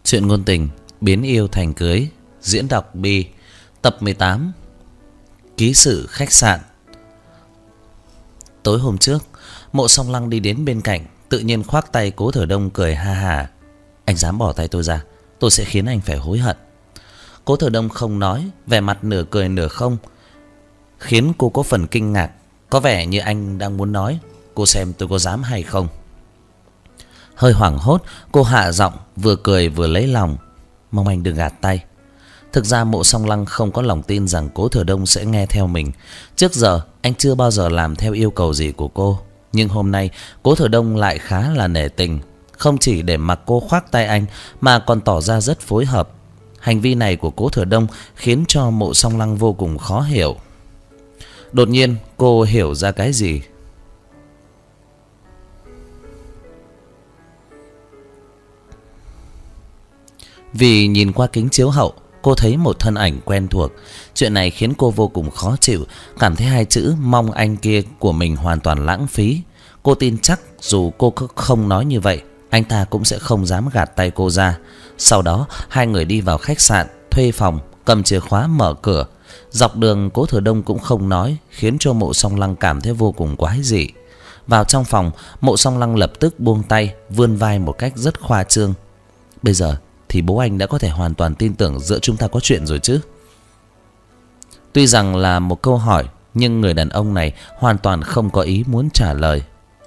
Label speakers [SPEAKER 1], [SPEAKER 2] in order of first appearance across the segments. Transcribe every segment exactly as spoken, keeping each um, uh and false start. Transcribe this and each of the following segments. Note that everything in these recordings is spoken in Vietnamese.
[SPEAKER 1] Chuyện ngôn tình biến yêu thành cưới. Diễn đọc Bi. Tập mười tám. Ký sự khách sạn. Tối hôm trước, Mộ Song Lăng đi đến bên cạnh, tự nhiên khoác tay Cố Thừa Đông cười ha hả. Anh dám bỏ tay tôi ra, tôi sẽ khiến anh phải hối hận. Cố Thừa Đông không nói, vẻ mặt nửa cười nửa không, khiến cô có phần kinh ngạc. Có vẻ như anh đang muốn nói, cô xem tôi có dám hay không. Hơi hoảng hốt, cô hạ giọng, vừa cười vừa lấy lòng. Mong anh đừng gạt tay. Thực ra Mộ Song Lăng không có lòng tin rằng Cố Thừa Đông sẽ nghe theo mình. Trước giờ anh chưa bao giờ làm theo yêu cầu gì của cô. Nhưng hôm nay Cố Thừa Đông lại khá là nể tình. Không chỉ để mặc cô khoác tay anh mà còn tỏ ra rất phối hợp. Hành vi này của Cố Thừa Đông khiến cho Mộ Song Lăng vô cùng khó hiểu. Đột nhiên cô hiểu ra cái gì. Vì nhìn qua kính chiếu hậu, cô thấy một thân ảnh quen thuộc. Chuyện này khiến cô vô cùng khó chịu, cảm thấy hai chữ mong anh kia của mình hoàn toàn lãng phí. Cô tin chắc dù cô không nói như vậy, anh ta cũng sẽ không dám gạt tay cô ra. Sau đó hai người đi vào khách sạn, thuê phòng, cầm chìa khóa mở cửa. Dọc đường Cố Thừa Đông cũng không nói, khiến cho Mộ Song Lăng cảm thấy vô cùng quái dị. Vào trong phòng, Mộ Song Lăng lập tức buông tay, vươn vai một cách rất khoa trương. Bây giờ thì bố anh đã có thể hoàn toàn tin tưởng giữa chúng ta có chuyện rồi chứ? Tuy rằng là một câu hỏi, nhưng người đàn ông này hoàn toàn không có ý muốn trả lời.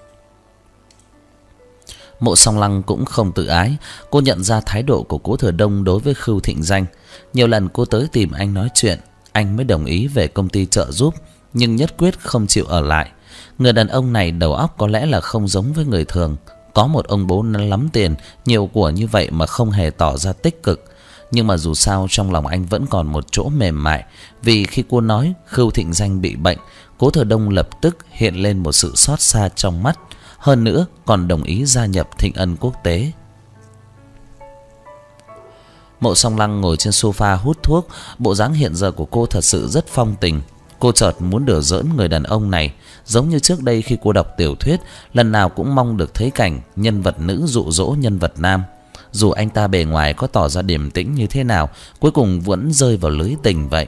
[SPEAKER 1] Mộ Song Lăng cũng không tự ái. Cô nhận ra thái độ của Cố Thừa Đông đối với Khưu Thịnh Danh. Nhiều lần cô tới tìm anh nói chuyện, anh mới đồng ý về công ty trợ giúp, nhưng nhất quyết không chịu ở lại. Người đàn ông này đầu óc có lẽ là không giống với người thường. Có một ông bố lắm tiền, nhiều của như vậy mà không hề tỏ ra tích cực. Nhưng mà dù sao trong lòng anh vẫn còn một chỗ mềm mại. Vì khi cô nói Khưu Thịnh Danh bị bệnh, Cố Thừa Đông lập tức hiện lên một sự xót xa trong mắt. Hơn nữa còn đồng ý gia nhập Thịnh Ân Quốc tế. Mộ Song Lăng ngồi trên sofa hút thuốc. Bộ dáng hiện giờ của cô thật sự rất phong tình. Cô chợt muốn đùa giỡn người đàn ông này, giống như trước đây khi cô đọc tiểu thuyết, lần nào cũng mong được thấy cảnh nhân vật nữ dụ dỗ nhân vật nam. Dù anh ta bề ngoài có tỏ ra điềm tĩnh như thế nào, cuối cùng vẫn rơi vào lưới tình vậy.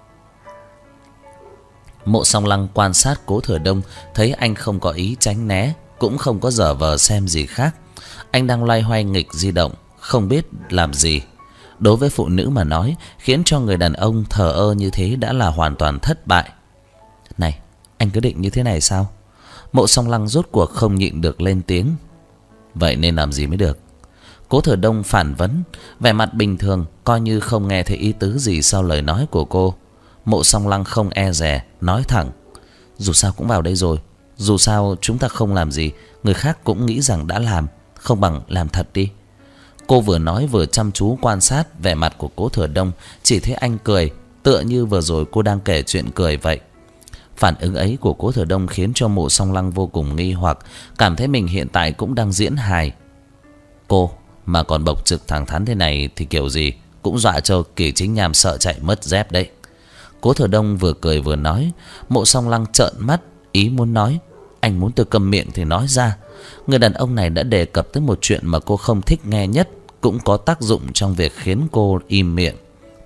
[SPEAKER 1] Mộ Song Lăng quan sát Cố Thừa Đông, thấy anh không có ý tránh né, cũng không có giở vờ xem gì khác. Anh đang loay hoay nghịch di động, không biết làm gì. Đối với phụ nữ mà nói, khiến cho người đàn ông thờ ơ như thế đã là hoàn toàn thất bại. Này, anh cứ định như thế này sao? Mộ Song Lăng rốt cuộc không nhịn được lên tiếng. Vậy nên làm gì mới được? Cố Thừa Đông phản vấn, vẻ mặt bình thường, coi như không nghe thấy ý tứ gì sau lời nói của cô. Mộ Song Lăng không e dè, nói thẳng. Dù sao cũng vào đây rồi, dù sao chúng ta không làm gì, người khác cũng nghĩ rằng đã làm, không bằng làm thật đi. Cô vừa nói vừa chăm chú quan sát vẻ mặt của Cố Thừa Đông, chỉ thấy anh cười, tựa như vừa rồi cô đang kể chuyện cười vậy. Phản ứng ấy của Cố Thừa Đông khiến cho Mộ Song Lăng vô cùng nghi hoặc, cảm thấy mình hiện tại cũng đang diễn hài. Cô mà còn bộc trực thẳng thắn thế này thì kiểu gì cũng dọa cho Kỳ Chính Nham sợ chạy mất dép đấy. Cố Thừa Đông vừa cười vừa nói. Mộ Song Lăng trợn mắt, ý muốn nói, anh muốn tôi câm miệng thì nói ra. Người đàn ông này đã đề cập tới một chuyện mà cô không thích nghe nhất, cũng có tác dụng trong việc khiến cô im miệng.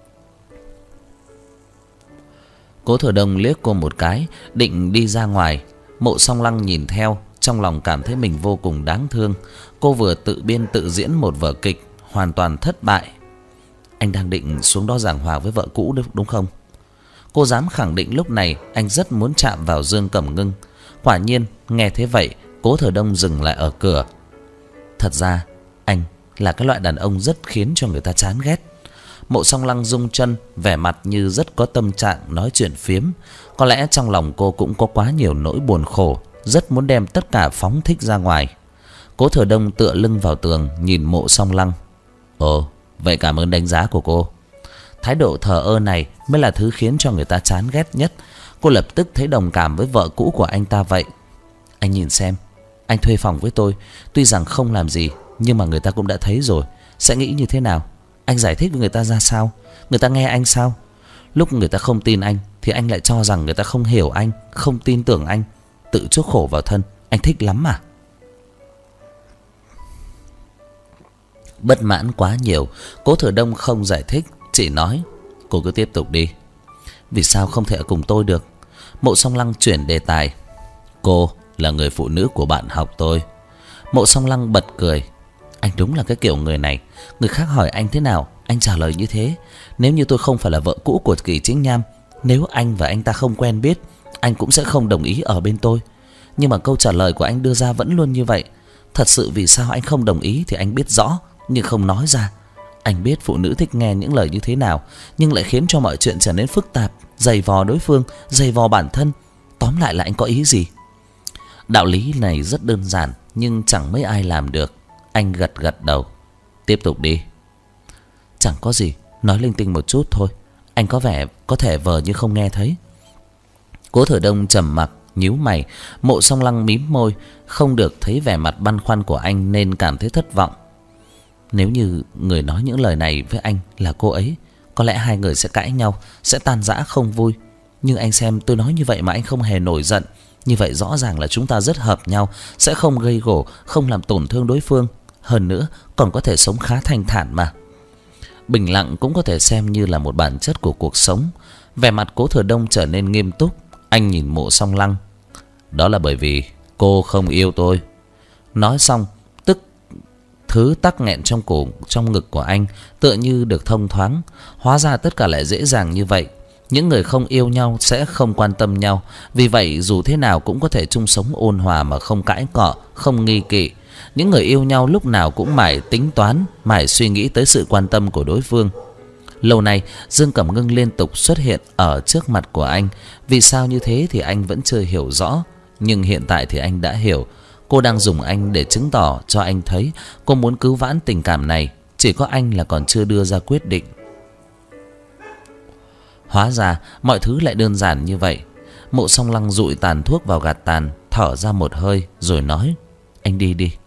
[SPEAKER 1] Cố Thừa Đông liếc cô một cái, định đi ra ngoài. Mộ Song Lăng nhìn theo, trong lòng cảm thấy mình vô cùng đáng thương. Cô vừa tự biên tự diễn một vở kịch, hoàn toàn thất bại. Anh đang định xuống đó giảng hòa với vợ cũ đúng không? Cô dám khẳng định lúc này anh rất muốn chạm vào Dương Cẩm Ngưng. Quả nhiên nghe thế vậy, Cố Thừa Đông dừng lại ở cửa. Thật ra anh là cái loại đàn ông rất khiến cho người ta chán ghét. Mộ Song Lăng rung chân, vẻ mặt như rất có tâm trạng nói chuyện phiếm. Có lẽ trong lòng cô cũng có quá nhiều nỗi buồn khổ, rất muốn đem tất cả phóng thích ra ngoài. Cố Thừa Đông tựa lưng vào tường nhìn Mộ Song Lăng. Ồ, vậy cảm ơn đánh giá của cô. Thái độ thờ ơ này mới là thứ khiến cho người ta chán ghét nhất. Cô lập tức thấy đồng cảm với vợ cũ của anh ta vậy. Anh nhìn xem, anh thuê phòng với tôi, tuy rằng không làm gì, nhưng mà người ta cũng đã thấy rồi, sẽ nghĩ như thế nào? Anh giải thích với người ta ra sao? Người ta nghe anh sao? Lúc người ta không tin anh thì anh lại cho rằng người ta không hiểu anh, không tin tưởng anh, tự chuốc khổ vào thân. Anh thích lắm mà. Bất mãn quá nhiều, Cố Thừa Đông không giải thích, chỉ nói: cô cứ tiếp tục đi. Vì sao không thể ở cùng tôi được? Mộ Song Lăng chuyển đề tài: cô là người phụ nữ của bạn học tôi. Mộ Song Lăng bật cười: anh đúng là cái kiểu người này, người khác hỏi anh thế nào anh trả lời như thế. Nếu như tôi không phải là vợ cũ của Kỳ Chính Nham, nếu anh và anh ta không quen biết, anh cũng sẽ không đồng ý ở bên tôi. Nhưng mà câu trả lời của anh đưa ra vẫn luôn như vậy. Thật sự vì sao anh không đồng ý thì anh biết rõ, nhưng không nói ra. Anh biết phụ nữ thích nghe những lời như thế nào, nhưng lại khiến cho mọi chuyện trở nên phức tạp, giày vò đối phương, giày vò bản thân. Tóm lại là anh có ý gì? Đạo lý này rất đơn giản, nhưng chẳng mấy ai làm được. Anh gật gật đầu: tiếp tục đi. Chẳng có gì, nói linh tinh một chút thôi. Anh có vẻ có thể vờ như không nghe thấy. Cố Thừa Đông trầm mặc, nhíu mày. Mộ Song Lăng mím môi, không được thấy vẻ mặt băn khoăn của anh nên cảm thấy thất vọng. Nếu như người nói những lời này với anh là cô ấy, có lẽ hai người sẽ cãi nhau, sẽ tan rã không vui. Nhưng anh xem, tôi nói như vậy mà anh không hề nổi giận. Như vậy rõ ràng là chúng ta rất hợp nhau, sẽ không gây gổ, không làm tổn thương đối phương. Hơn nữa còn có thể sống khá thanh thản mà. Bình lặng cũng có thể xem như là một bản chất của cuộc sống. Vẻ mặt Cố Thừa Đông trở nên nghiêm túc. Anh nhìn Mộ Song Lăng: đó là bởi vì cô không yêu tôi. Nói xong, tức thứ tắc nghẹn trong cổ, trong ngực của anh tựa như được thông thoáng. Hóa ra tất cả lại dễ dàng như vậy. Những người không yêu nhau sẽ không quan tâm nhau, vì vậy dù thế nào cũng có thể chung sống ôn hòa mà không cãi cọ, không nghi kỵ. Những người yêu nhau lúc nào cũng mải tính toán, mải suy nghĩ tới sự quan tâm của đối phương. Lâu nay Dương Cẩm Ngưng liên tục xuất hiện ở trước mặt của anh. Vì sao như thế thì anh vẫn chưa hiểu rõ. Nhưng hiện tại thì anh đã hiểu. Cô đang dùng anh để chứng tỏ cho anh thấy cô muốn cứu vãn tình cảm này. Chỉ có anh là còn chưa đưa ra quyết định. Hóa ra mọi thứ lại đơn giản như vậy. Mộ Song Lăng dụi tàn thuốc vào gạt tàn, thở ra một hơi rồi nói: anh đi đi.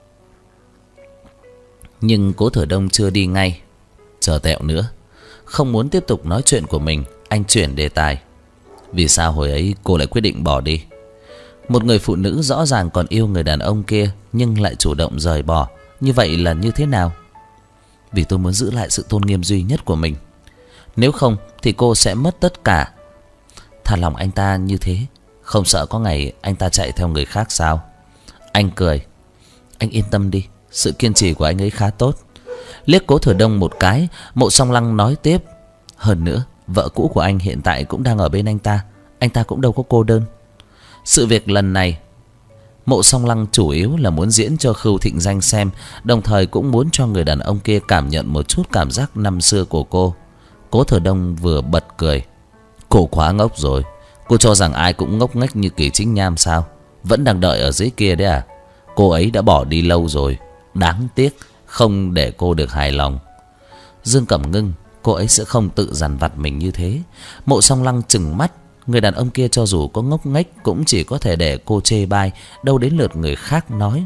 [SPEAKER 1] Nhưng Cố Thừa Đông chưa đi ngay. Chờ tẹo nữa. Không muốn tiếp tục nói chuyện của mình, anh chuyển đề tài: vì sao hồi ấy cô lại quyết định bỏ đi? Một người phụ nữ rõ ràng còn yêu người đàn ông kia nhưng lại chủ động rời bỏ, như vậy là như thế nào? Vì tôi muốn giữ lại sự tôn nghiêm duy nhất của mình. Nếu không thì cô sẽ mất tất cả. Thả lòng anh ta như thế, không sợ có ngày anh ta chạy theo người khác sao? Anh cười: anh yên tâm đi, sự kiên trì của anh ấy khá tốt. Liếc Cố Thừa Đông một cái, Mộ Song Lăng nói tiếp: hơn nữa vợ cũ của anh hiện tại cũng đang ở bên anh ta, anh ta cũng đâu có cô đơn. Sự việc lần này Mộ Song Lăng chủ yếu là muốn diễn cho Khưu Thịnh Danh xem, đồng thời cũng muốn cho người đàn ông kia cảm nhận một chút cảm giác năm xưa của cô. Cố Thừa Đông vừa bật cười: cô quá ngốc rồi. Cô cho rằng ai cũng ngốc nghếch như Kỳ Chính Nham sao? Vẫn đang đợi ở dưới kia đấy à? Cô ấy đã bỏ đi lâu rồi. Đáng tiếc không để cô được hài lòng. Dương Cẩm Ngưng, cô ấy sẽ không tự dằn vặt mình như thế. Mộ Song Lăng trừng mắt: người đàn ông kia cho dù có ngốc nghếch cũng chỉ có thể để cô chê bai, đâu đến lượt người khác nói.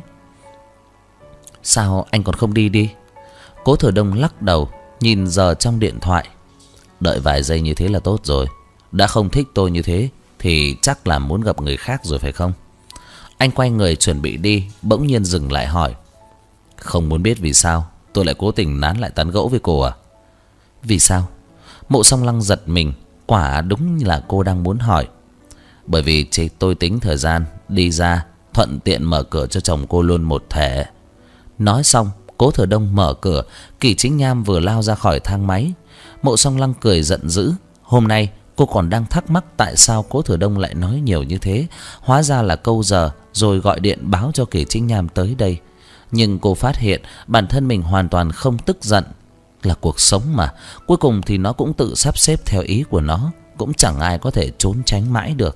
[SPEAKER 1] Sao anh còn không đi đi? Cố Thừa Đông lắc đầu, nhìn giờ trong điện thoại: đợi vài giây như thế là tốt rồi. Đã không thích tôi như thế thì chắc là muốn gặp người khác rồi phải không? Anh quay người chuẩn bị đi, bỗng nhiên dừng lại hỏi: không muốn biết vì sao tôi lại cố tình nán lại tán gẫu với cô à? Vì sao? Mộ Song Lăng giật mình, quả đúng là cô đang muốn hỏi. Bởi vì chỉ tôi tính thời gian đi ra, thuận tiện mở cửa cho chồng cô luôn một thể. Nói xong, Cố Thừa Đông mở cửa. Kỳ Chính Nham vừa lao ra khỏi thang máy. Mộ Song Lăng cười giận dữ. Hôm nay cô còn đang thắc mắc tại sao Cố Thừa Đông lại nói nhiều như thế. Hóa ra là câu giờ rồi gọi điện báo cho Kỳ Chính Nham tới đây. Nhưng cô phát hiện bản thân mình hoàn toàn không tức giận. Là cuộc sống mà, cuối cùng thì nó cũng tự sắp xếp theo ý của nó, cũng chẳng ai có thể trốn tránh mãi được.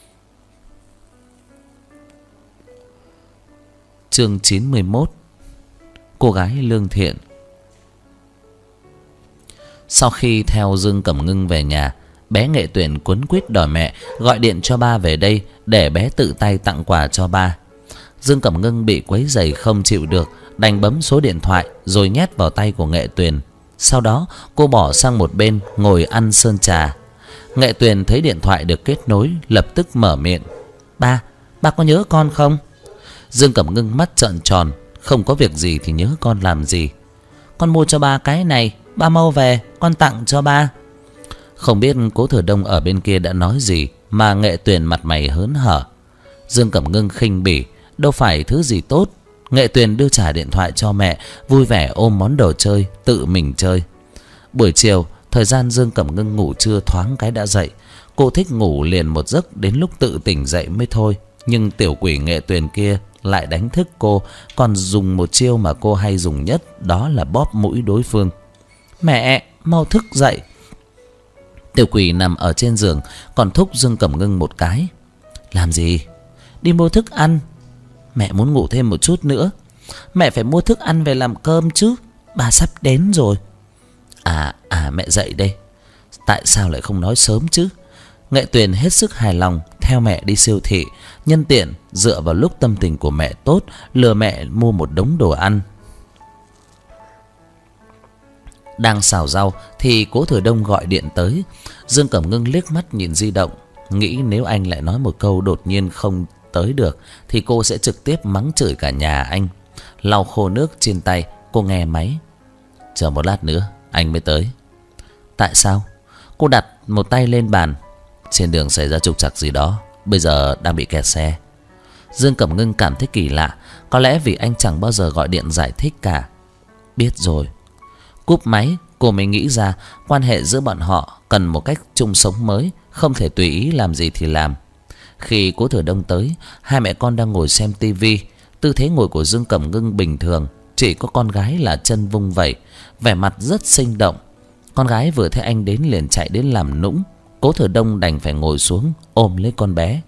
[SPEAKER 1] Chương chín mươi mốt. Cô gái lương thiện. Sau khi theo Dương Cẩm Ngưng về nhà, bé Nghệ Tuyền quấn quýt đòi mẹ gọi điện cho ba về đây để bé tự tay tặng quà cho ba. Dương Cẩm Ngưng bị quấy rầy không chịu được, đành bấm số điện thoại rồi nhét vào tay của Nghệ Tuyền. Sau đó cô bỏ sang một bên ngồi ăn sơn trà. Nghệ Tuyền thấy điện thoại được kết nối, lập tức mở miệng: Ba, ba có nhớ con không? Dương Cẩm Ngưng mắt trợn tròn: không có việc gì thì nhớ con làm gì? con mua cho ba cái này, ba mau về, con tặng cho ba. Không biết Cố Thừa Đông ở bên kia đã nói gì mà Nghệ Tuyền mặt mày hớn hở. Dương Cẩm Ngưng khinh bỉ, đâu phải thứ gì tốt. Nghệ Tuyền đưa trả điện thoại cho mẹ, vui vẻ ôm món đồ chơi, tự mình chơi. Buổi chiều, thời gian Dương Cẩm Ngưng ngủ trưa thoáng cái đã dậy. Cô thích ngủ liền một giấc đến lúc tự tỉnh dậy mới thôi. Nhưng tiểu quỷ Nghệ Tuyền kia lại đánh thức cô, còn dùng một chiêu mà cô hay dùng nhất, đó là bóp mũi đối phương. Mẹ, mau thức dậy. Tiểu quỷ nằm ở trên giường còn thúc Dương Cẩm Ngưng một cái. Làm gì? Đi mua thức ăn. Mẹ muốn ngủ thêm một chút nữa. Mẹ phải mua thức ăn về làm cơm chứ, bà sắp đến rồi. À à mẹ dậy đây. Tại sao lại không nói sớm chứ? Nghệ Tuyền hết sức hài lòng theo mẹ đi siêu thị, nhân tiện dựa vào lúc tâm tình của mẹ tốt lừa mẹ mua một đống đồ ăn. Đang xào rau thì Cố Thừa Đông gọi điện tới. Dương Cẩm Ngưng liếc mắt nhìn di động, nghĩ nếu anh lại nói một câu đột nhiên không tới được thì cô sẽ trực tiếp mắng chửi cả nhà anh. Lau khô nước trên tay, cô nghe máy. Chờ một lát nữa anh mới tới. Tại sao? Cô đặt một tay lên bàn. Trên đường xảy ra trục trặc gì đó, bây giờ đang bị kẹt xe. Dương Cẩm Ngưng cảm thấy kỳ lạ, có lẽ vì anh chẳng bao giờ gọi điện giải thích cả. Biết rồi. Cúp máy, cô mới nghĩ ra quan hệ giữa bọn họ cần một cách chung sống mới, không thể tùy ý làm gì thì làm. Khi Cố Thừa Đông tới, hai mẹ con đang ngồi xem tivi. Tư thế ngồi của Dương Cẩm Ngưng bình thường, chỉ có con gái là chân vung vẩy, vẻ mặt rất sinh động. Con gái vừa thấy anh đến liền chạy đến làm nũng. Cố Thừa Đông đành phải ngồi xuống ôm lấy con bé.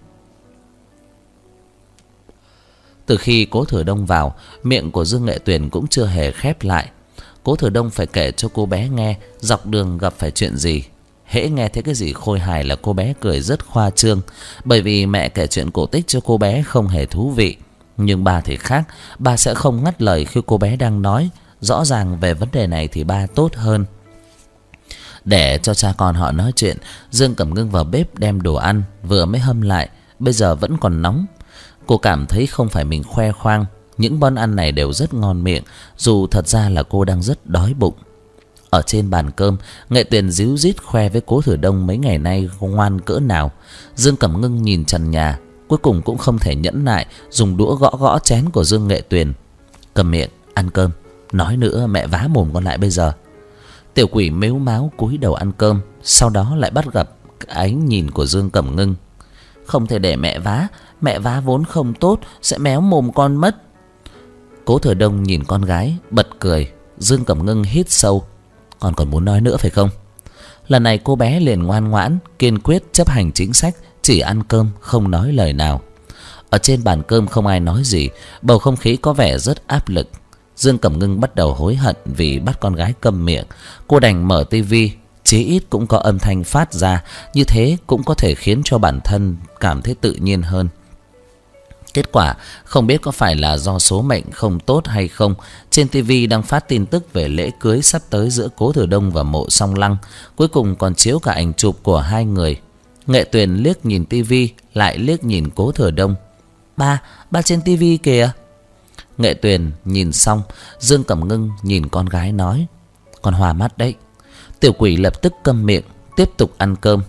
[SPEAKER 1] Từ khi Cố Thừa Đông vào, miệng của Dương Nghệ Tuyền cũng chưa hề khép lại. Cố Thừa Đông phải kể cho cô bé nghe dọc đường gặp phải chuyện gì. Hễ nghe thấy cái gì khôi hài là cô bé cười rất khoa trương, bởi vì mẹ kể chuyện cổ tích cho cô bé không hề thú vị. Nhưng ba thì khác, ba sẽ không ngắt lời khi cô bé đang nói. Rõ ràng về vấn đề này thì ba tốt hơn. Để cho cha con họ nói chuyện, Dương Cẩm Ngưng vào bếp đem đồ ăn, vừa mới hâm lại, bây giờ vẫn còn nóng. Cô cảm thấy không phải mình khoe khoang, những món ăn này đều rất ngon miệng, dù thật ra là cô đang rất đói bụng. Ở trên bàn cơm, Nghệ Tuyền díu dít khoe với Cố Thừa Đông mấy ngày nay ngoan cỡ nào. Dương Cẩm Ngưng nhìn trần nhà, cuối cùng cũng không thể nhẫn nại, dùng đũa gõ gõ chén của Dương Nghệ Tuyền. Cầm miệng, ăn cơm, nói nữa mẹ vá mồm con lại bây giờ. Tiểu quỷ mếu máo cúi đầu ăn cơm, sau đó lại bắt gặp ánh nhìn của Dương Cẩm Ngưng. Không thể để mẹ vá, mẹ vá vốn không tốt, sẽ méo mồm con mất. Cố Thừa Đông nhìn con gái, bật cười. Dương Cẩm Ngưng hít sâu. Con còn muốn nói nữa phải không? Lần này cô bé liền ngoan ngoãn, kiên quyết chấp hành chính sách, chỉ ăn cơm, không nói lời nào. Ở trên bàn cơm không ai nói gì, bầu không khí có vẻ rất áp lực. Dương Cẩm Ngưng bắt đầu hối hận vì bắt con gái câm miệng. Cô đành mở tivi, chí ít cũng có âm thanh phát ra, như thế cũng có thể khiến cho bản thân cảm thấy tự nhiên hơn. Kết quả không biết có phải là do số mệnh không tốt hay không, trên tivi đang phát tin tức về lễ cưới sắp tới giữa Cố Thừa Đông và Mộ Song Lăng, cuối cùng còn chiếu cả ảnh chụp của hai người. Nghệ Tuyền liếc nhìn tivi, lại liếc nhìn Cố Thừa Đông. Ba, ba trên tivi kìa. Nghệ Tuyền nhìn xong, Dương Cẩm Ngưng nhìn con gái nói. Con hòa mắt đấy. Tiểu quỷ lập tức câm miệng, tiếp tục ăn cơm.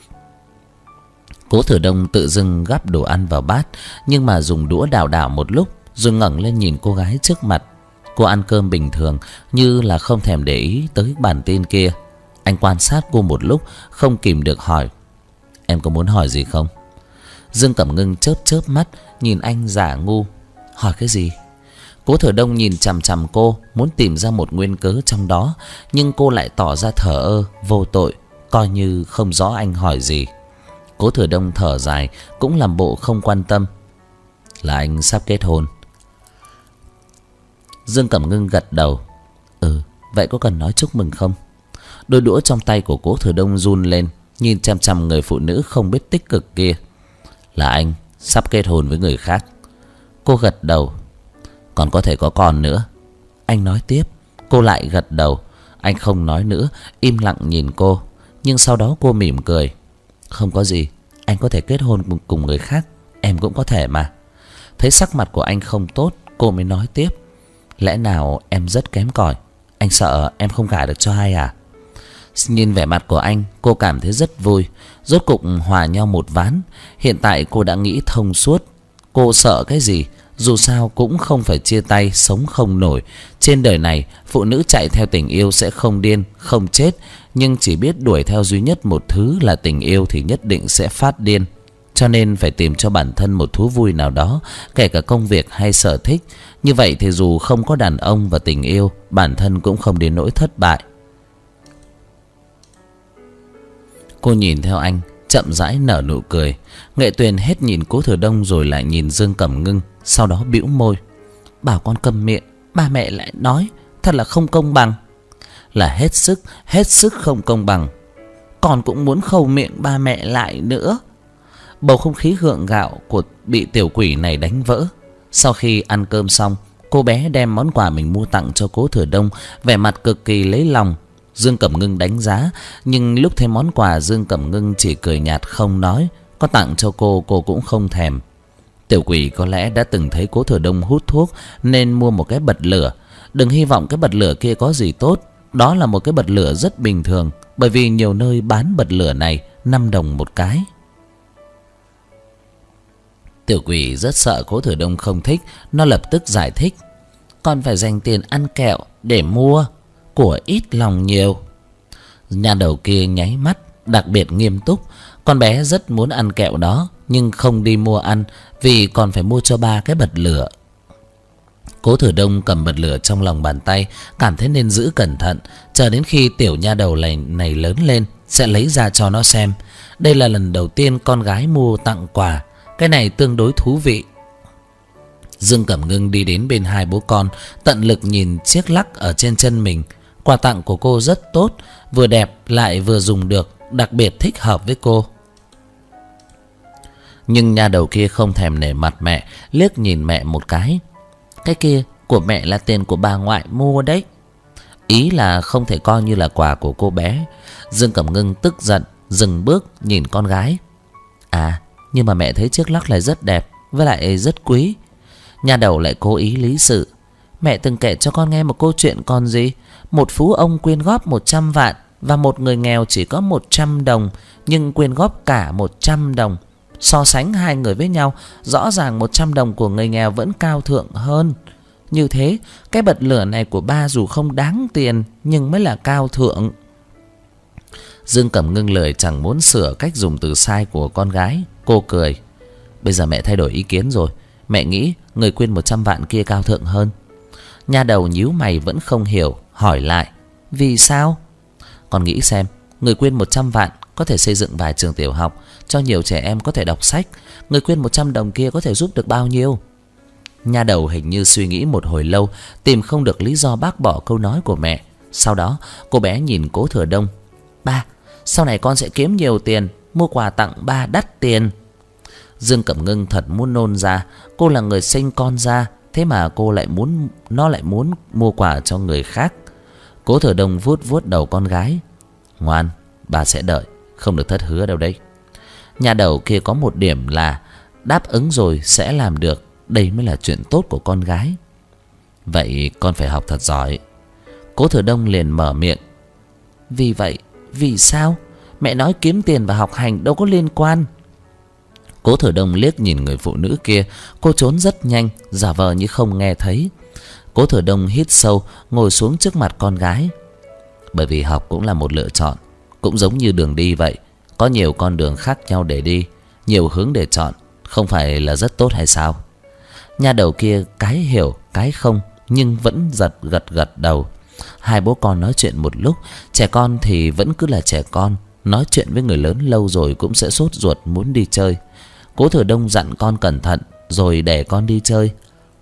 [SPEAKER 1] Cố Thừa Đông tự dưng gắp đồ ăn vào bát, nhưng mà dùng đũa đảo đảo một lúc, rồi ngẩng lên nhìn cô gái trước mặt. Cô ăn cơm bình thường, như là không thèm để ý tới bản tin kia. Anh quan sát cô một lúc, không kìm được hỏi. Em có muốn hỏi gì không? Dương Cẩm Ngưng chớp chớp mắt, nhìn anh giả ngu. Hỏi cái gì? Cố Thừa Đông nhìn chằm chằm cô, muốn tìm ra một nguyên cớ trong đó, nhưng cô lại tỏ ra thờ ơ, vô tội, coi như không rõ anh hỏi gì. Cố Thừa Đông thở dài, cũng làm bộ không quan tâm. Là anh sắp kết hôn. Dương Cẩm Ngưng gật đầu. Ừ, vậy có cần nói chúc mừng không? Đôi đũa trong tay của Cố Thừa Đông run lên, nhìn chằm chằm người phụ nữ không biết tích cực kia. Là anh sắp kết hôn với người khác. Cô gật đầu. Còn có thể có con nữa. Anh nói tiếp. Cô lại gật đầu. Anh không nói nữa, im lặng nhìn cô. Nhưng sau đó cô mỉm cười. Không có gì, anh có thể kết hôn cùng người khác, em cũng có thể mà. Thấy sắc mặt của anh không tốt, cô mới nói tiếp. Lẽ nào em rất kém cỏi? Anh sợ em không gả được cho ai à? Nhìn vẻ mặt của anh, cô cảm thấy rất vui. Rốt cục hòa nhau một ván. Hiện tại cô đã nghĩ thông suốt. Cô sợ cái gì? Dù sao cũng không phải chia tay, sống không nổi. Trên đời này, phụ nữ chạy theo tình yêu sẽ không điên, không chết. Nhưng chỉ biết đuổi theo duy nhất một thứ là tình yêu thì nhất định sẽ phát điên. Cho nên phải tìm cho bản thân một thú vui nào đó, kể cả công việc hay sở thích. Như vậy thì dù không có đàn ông và tình yêu, bản thân cũng không đến nỗi thất bại. Cô nhìn theo anh, chậm rãi nở nụ cười. Nghệ Tuyền hết nhìn Cố Thừa Đông rồi lại nhìn Dương Cẩm Ngưng, sau đó bĩu môi. Bảo con câm miệng, ba mẹ lại nói, thật là không công bằng. Là hết sức, hết sức không công bằng. Con cũng muốn khâu miệng ba mẹ lại nữa. Bầu không khí gượng gạo của bị tiểu quỷ này đánh vỡ. Sau khi ăn cơm xong, cô bé đem món quà mình mua tặng cho Cố Thừa Đông, vẻ mặt cực kỳ lấy lòng. Dương Cẩm Ngưng đánh giá, nhưng lúc thấy món quà Dương Cẩm Ngưng chỉ cười nhạt không nói. Có tặng cho cô, cô cũng không thèm. Tiểu quỷ có lẽ đã từng thấy Cố Thừa Đông hút thuốc nên mua một cái bật lửa. Đừng hy vọng cái bật lửa kia có gì tốt. Đó là một cái bật lửa rất bình thường, bởi vì nhiều nơi bán bật lửa này năm đồng một cái. Tiểu quỷ rất sợ Cố Thừa Đông không thích. Nó lập tức giải thích. Con phải dành tiền ăn kẹo để mua, của ít lòng nhiều. Nhà đầu kia nháy mắt, đặc biệt nghiêm túc. Con bé rất muốn ăn kẹo đó, nhưng không đi mua ăn vì còn phải mua cho ba cái bật lửa. Cố Thừa Đông cầm bật lửa trong lòng bàn tay, cảm thấy nên giữ cẩn thận, chờ đến khi tiểu nha đầu này, này lớn lên sẽ lấy ra cho nó xem. Đây là lần đầu tiên con gái mua tặng quà, cái này tương đối thú vị. Dương Cẩm Ngưng đi đến bên hai bố con, tận lực nhìn chiếc lắc ở trên chân mình. Quà tặng của cô rất tốt, vừa đẹp lại vừa dùng được, đặc biệt thích hợp với cô. Nhưng nhà đầu kia không thèm nể mặt mẹ, liếc nhìn mẹ một cái. Cái kia của mẹ là tiền của bà ngoại mua đấy. Ý là không thể coi như là quà của cô bé. Dương Cẩm Ngưng tức giận, dừng bước nhìn con gái. À, nhưng mà mẹ thấy chiếc lắc này rất đẹp, với lại rất quý. Nhà đầu lại cố ý lý sự. Mẹ từng kể cho con nghe một câu chuyện còn gì. Một phú ông quyên góp một trăm vạn và một người nghèo chỉ có một trăm đồng, nhưng quyên góp cả một trăm đồng. So sánh hai người với nhau, rõ ràng một trăm đồng của người nghèo vẫn cao thượng hơn. Như thế, cái bật lửa này của ba dù không đáng tiền nhưng mới là cao thượng. Dương Cẩm Ngưng lời chẳng muốn sửa cách dùng từ sai của con gái. Cô cười. Bây giờ mẹ thay đổi ý kiến rồi. Mẹ nghĩ người quyên một trăm vạn kia cao thượng hơn. Nhà đầu nhíu mày vẫn không hiểu, hỏi lại. Vì sao? Con nghĩ xem, người quyên một trăm vạn có thể xây dựng vài trường tiểu học, cho nhiều trẻ em có thể đọc sách. Người quyên một trăm đồng kia có thể giúp được bao nhiêu? Nhà đầu hình như suy nghĩ một hồi lâu, tìm không được lý do bác bỏ câu nói của mẹ. Sau đó cô bé nhìn Cố Thừa Đông. Ba, sau này con sẽ kiếm nhiều tiền, mua quà tặng ba đắt tiền. Dương Cẩm Ngưng thật muốn nôn ra. Cô là người sinh con ra, thế mà cô lại muốn nó lại muốn mua quà cho người khác. Cố Thừa Đông vuốt vuốt đầu con gái. Ngoan, bà sẽ đợi, không được thất hứa đâu đấy. Nhà đầu kia có một điểm là đáp ứng rồi sẽ làm được. Đây mới là chuyện tốt của con gái. Vậy con phải học thật giỏi. Cố Thừa Đông liền mở miệng. Vì vậy, vì sao? Mẹ nói kiếm tiền và học hành đâu có liên quan. Cố Thừa Đông liếc nhìn người phụ nữ kia. Cô trốn rất nhanh, giả vờ như không nghe thấy. Cố Thừa Đông hít sâu, ngồi xuống trước mặt con gái. Bởi vì học cũng là một lựa chọn, cũng giống như đường đi vậy. Có nhiều con đường khác nhau để đi, nhiều hướng để chọn, không phải là rất tốt hay sao? Nhà đầu kia cái hiểu cái không, nhưng vẫn giật gật gật đầu. Hai bố con nói chuyện một lúc. Trẻ con thì vẫn cứ là trẻ con, nói chuyện với người lớn lâu rồi cũng sẽ sốt ruột muốn đi chơi. Cố Thừa Đông dặn con cẩn thận rồi để con đi chơi.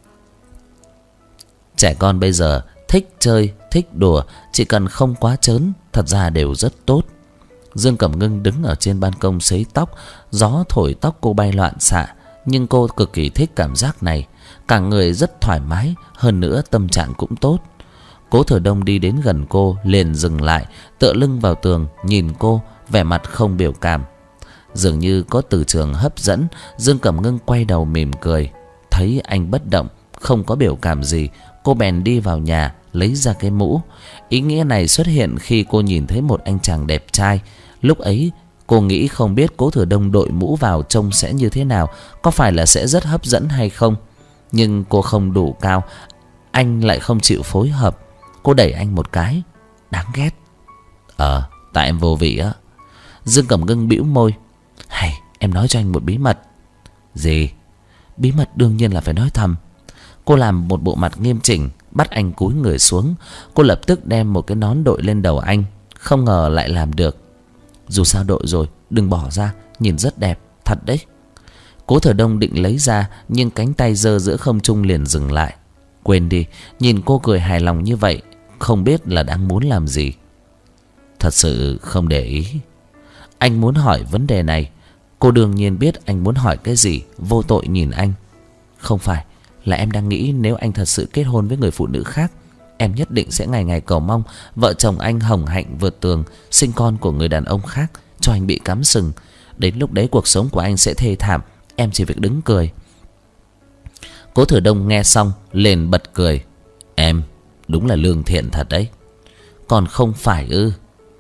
[SPEAKER 1] Trẻ con bây giờ thích chơi, thích đùa, chỉ cần không quá trớn, thật ra đều rất tốt. Dương Cẩm Ngưng đứng ở trên ban công sấy tóc, gió thổi tóc cô bay loạn xạ, nhưng cô cực kỳ thích cảm giác này, cả người rất thoải mái, hơn nữa tâm trạng cũng tốt. Cố Thừa Đông đi đến gần cô, liền dừng lại, tựa lưng vào tường, nhìn cô, vẻ mặt không biểu cảm. Dường như có từ trường hấp dẫn, Dương Cẩm Ngưng quay đầu mỉm cười. Thấy anh bất động, không có biểu cảm gì, Cô bèn đi vào nhà lấy ra cái mũ. Ý nghĩa này xuất hiện khi cô nhìn thấy một anh chàng đẹp trai. Lúc ấy cô nghĩ không biết Cố Thừa Đông đội mũ vào trông sẽ như thế nào, có phải là sẽ rất hấp dẫn hay không. Nhưng cô không đủ cao, anh lại không chịu phối hợp. Cô đẩy anh một cái. Đáng ghét. Ờ, tại em vô vị á. Dương Cẩm Ngưng bĩu môi. Hay, em nói cho anh một bí mật. Gì? Bí mật đương nhiên là phải nói thầm. Cô làm một bộ mặt nghiêm chỉnh, bắt anh cúi người xuống. Cô lập tức đem một cái nón đội lên đầu anh. Không ngờ lại làm được. Dù sao đội rồi, đừng bỏ ra, nhìn rất đẹp, thật đấy. Cố Thừa Đông định lấy ra, nhưng cánh tay giơ giữa không trung liền dừng lại. Quên đi, nhìn cô cười hài lòng như vậy, không biết là đang muốn làm gì. Thật sự không để ý. Anh muốn hỏi vấn đề này. Cô đương nhiên biết anh muốn hỏi cái gì, vô tội nhìn anh. Không phải, là em đang nghĩ nếu anh thật sự kết hôn với người phụ nữ khác, em nhất định sẽ ngày ngày cầu mong vợ chồng anh hồng hạnh vượt tường, sinh con của người đàn ông khác, cho anh bị cắm sừng. Đến lúc đấy cuộc sống của anh sẽ thê thảm, em chỉ việc đứng cười. Cố Thừa Đông nghe xong liền bật cười. Em đúng là lương thiện thật đấy. Còn không phải ư?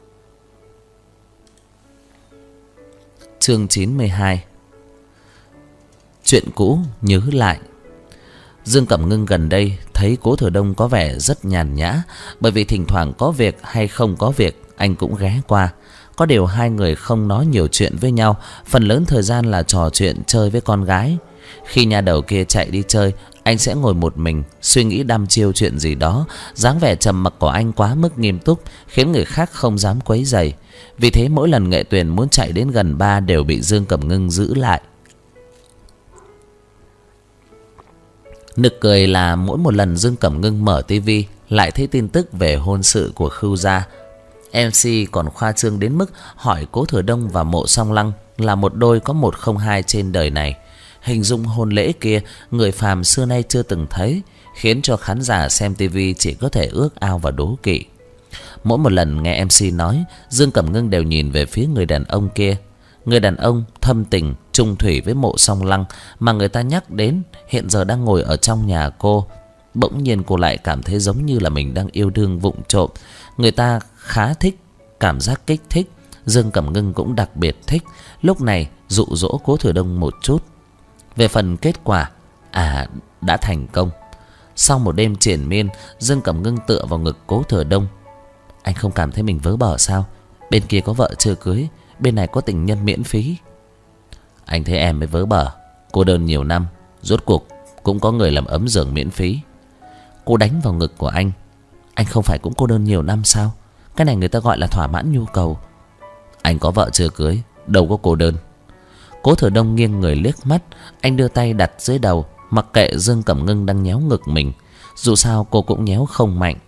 [SPEAKER 1] Chương chín mươi hai. Chuyện cũ nhớ lại. Dương Cẩm Ngưng gần đây thấy Cố Thừa Đông có vẻ rất nhàn nhã, bởi vì thỉnh thoảng có việc hay không có việc anh cũng ghé qua. Có điều hai người không nói nhiều chuyện với nhau, phần lớn thời gian là trò chuyện chơi với con gái. Khi nhà đầu kia chạy đi chơi, anh sẽ ngồi một mình suy nghĩ đăm chiêu chuyện gì đó. Dáng vẻ trầm mặc của anh quá mức nghiêm túc, khiến người khác không dám quấy rầy. Vì thế mỗi lần Nghệ Tuyền muốn chạy đến gần ba đều bị Dương Cẩm Ngưng giữ lại. Nực cười là mỗi một lần Dương Cẩm Ngưng mở tivi lại thấy tin tức về hôn sự của Khưu gia, em xê còn khoa trương đến mức hỏi Cố Thừa Đông và Mộ Song Lăng là một đôi có một không hai trên đời này. Hình dung hôn lễ kia người phàm xưa nay chưa từng thấy, khiến cho khán giả xem tivi chỉ có thể ước ao và đố kỵ. Mỗi một lần nghe em xê nói, Dương Cẩm Ngưng đều nhìn về phía người đàn ông kia. Người đàn ông thâm tình trung thủy với Mộ Song Lăng mà người ta nhắc đến hiện giờ đang ngồi ở trong nhà cô. Bỗng nhiên cô lại cảm thấy giống như là mình đang yêu đương vụng trộm. Người ta khá thích cảm giác kích thích. Dương Cẩm Ngưng cũng đặc biệt thích. Lúc này dụ dỗ Cố Thừa Đông một chút. Về phần kết quả, à, đã thành công. Sau một đêm triền miên, Dương Cẩm Ngưng tựa vào ngực Cố Thừa Đông. Anh không cảm thấy mình vớ bở sao? Bên kia có vợ chưa cưới, bên này có tình nhân miễn phí. Anh thấy em mới vớ bở. Cô đơn nhiều năm, rốt cuộc cũng có người làm ấm giường miễn phí. Cô đánh vào ngực của anh. Anh không phải cũng cô đơn nhiều năm sao? Cái này người ta gọi là thỏa mãn nhu cầu. Anh có vợ chưa cưới, đâu có cô đơn. Cố Thừa Đông nghiêng người liếc mắt. Anh đưa tay đặt dưới đầu, mặc kệ Dương Cẩm Ngưng đang nhéo ngực mình. Dù sao cô cũng nhéo không mạnh.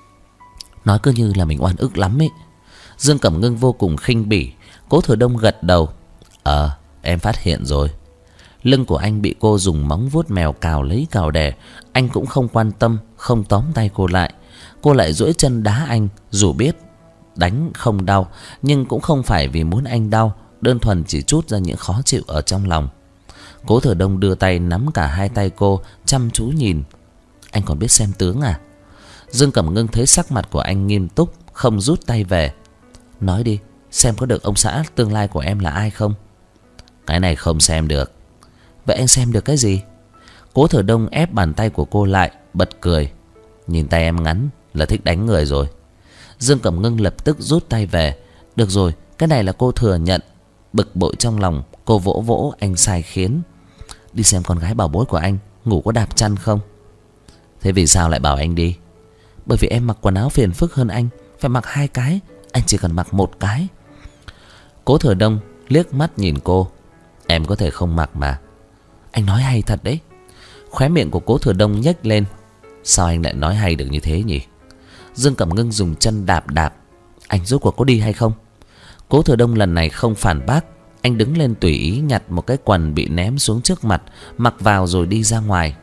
[SPEAKER 1] Nói cứ như là mình oan ức lắm ấy. Dương Cẩm Ngưng vô cùng khinh bỉ. Cố Thừa Đông gật đầu. Ờ, em phát hiện rồi. Lưng của anh bị cô dùng móng vuốt mèo cào lấy cào đè. Anh cũng không quan tâm, không tóm tay cô lại. Cô lại duỗi chân đá anh. Dù biết đánh không đau, nhưng cũng không phải vì muốn anh đau, đơn thuần chỉ trút ra những khó chịu ở trong lòng. Cố Thừa Đông đưa tay nắm cả hai tay cô, chăm chú nhìn. Anh còn biết xem tướng à? Dương Cẩm Ngưng thấy sắc mặt của anh nghiêm túc, không rút tay về. Nói đi, xem có được ông xã tương lai của em là ai không? Cái này không xem được. Vậy anh xem được cái gì? Cố Thừa Đông ép bàn tay của cô lại, bật cười. Nhìn tay em ngắn là thích đánh người rồi. Dương Cẩm Ngưng lập tức rút tay về. Được rồi, cái này là cô thừa nhận. Bực bội trong lòng, cô vỗ vỗ anh sai khiến. Đi xem con gái bảo bối của anh ngủ có đạp chăn không? Thế vì sao lại bảo anh đi? Bởi vì em mặc quần áo phiền phức hơn anh, phải mặc hai cái, anh chỉ cần mặc một cái. Cố Thừa Đông liếc mắt nhìn cô. Em có thể không mặc mà. Anh nói hay thật đấy. Khóe miệng của Cố Thừa Đông nhếch lên. Sao anh lại nói hay được như thế nhỉ? Dương Cẩm Ngưng dùng chân đạp đạp. Anh rốt cuộc có đi hay không? Cố Thừa Đông lần này không phản bác. Anh đứng lên tùy ý nhặt một cái quần bị ném xuống trước mặt, mặc vào rồi đi ra ngoài.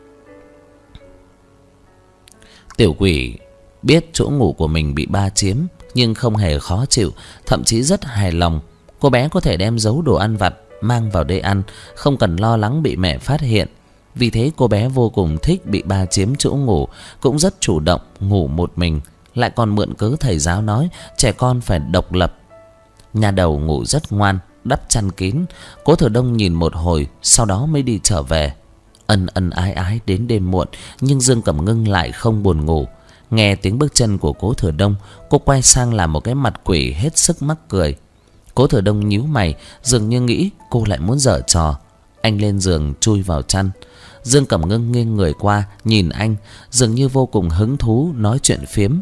[SPEAKER 1] Tiểu quỷ biết chỗ ngủ của mình bị ba chiếm, nhưng không hề khó chịu, thậm chí rất hài lòng. Cô bé có thể đem giấu đồ ăn vặt mang vào đây ăn, không cần lo lắng bị mẹ phát hiện. Vì thế cô bé vô cùng thích bị ba chiếm chỗ ngủ, cũng rất chủ động ngủ một mình, lại còn mượn cớ thầy giáo nói trẻ con phải độc lập. Nhà đầu ngủ rất ngoan, đắp chăn kín. Cố Thừa Đông nhìn một hồi, sau đó mới đi trở về. Ân ân ái ái đến đêm muộn, nhưng Dương Cẩm Ngưng lại không buồn ngủ. Nghe tiếng bước chân của Cố Thừa Đông, cô quay sang làm một cái mặt quỷ hết sức mắc cười. Cố Thừa Đông nhíu mày, dường như nghĩ cô lại muốn giở trò. Anh lên giường chui vào chăn. Dương Cẩm Ngưng nghiêng người qua nhìn anh, dường như vô cùng hứng thú nói chuyện phiếm.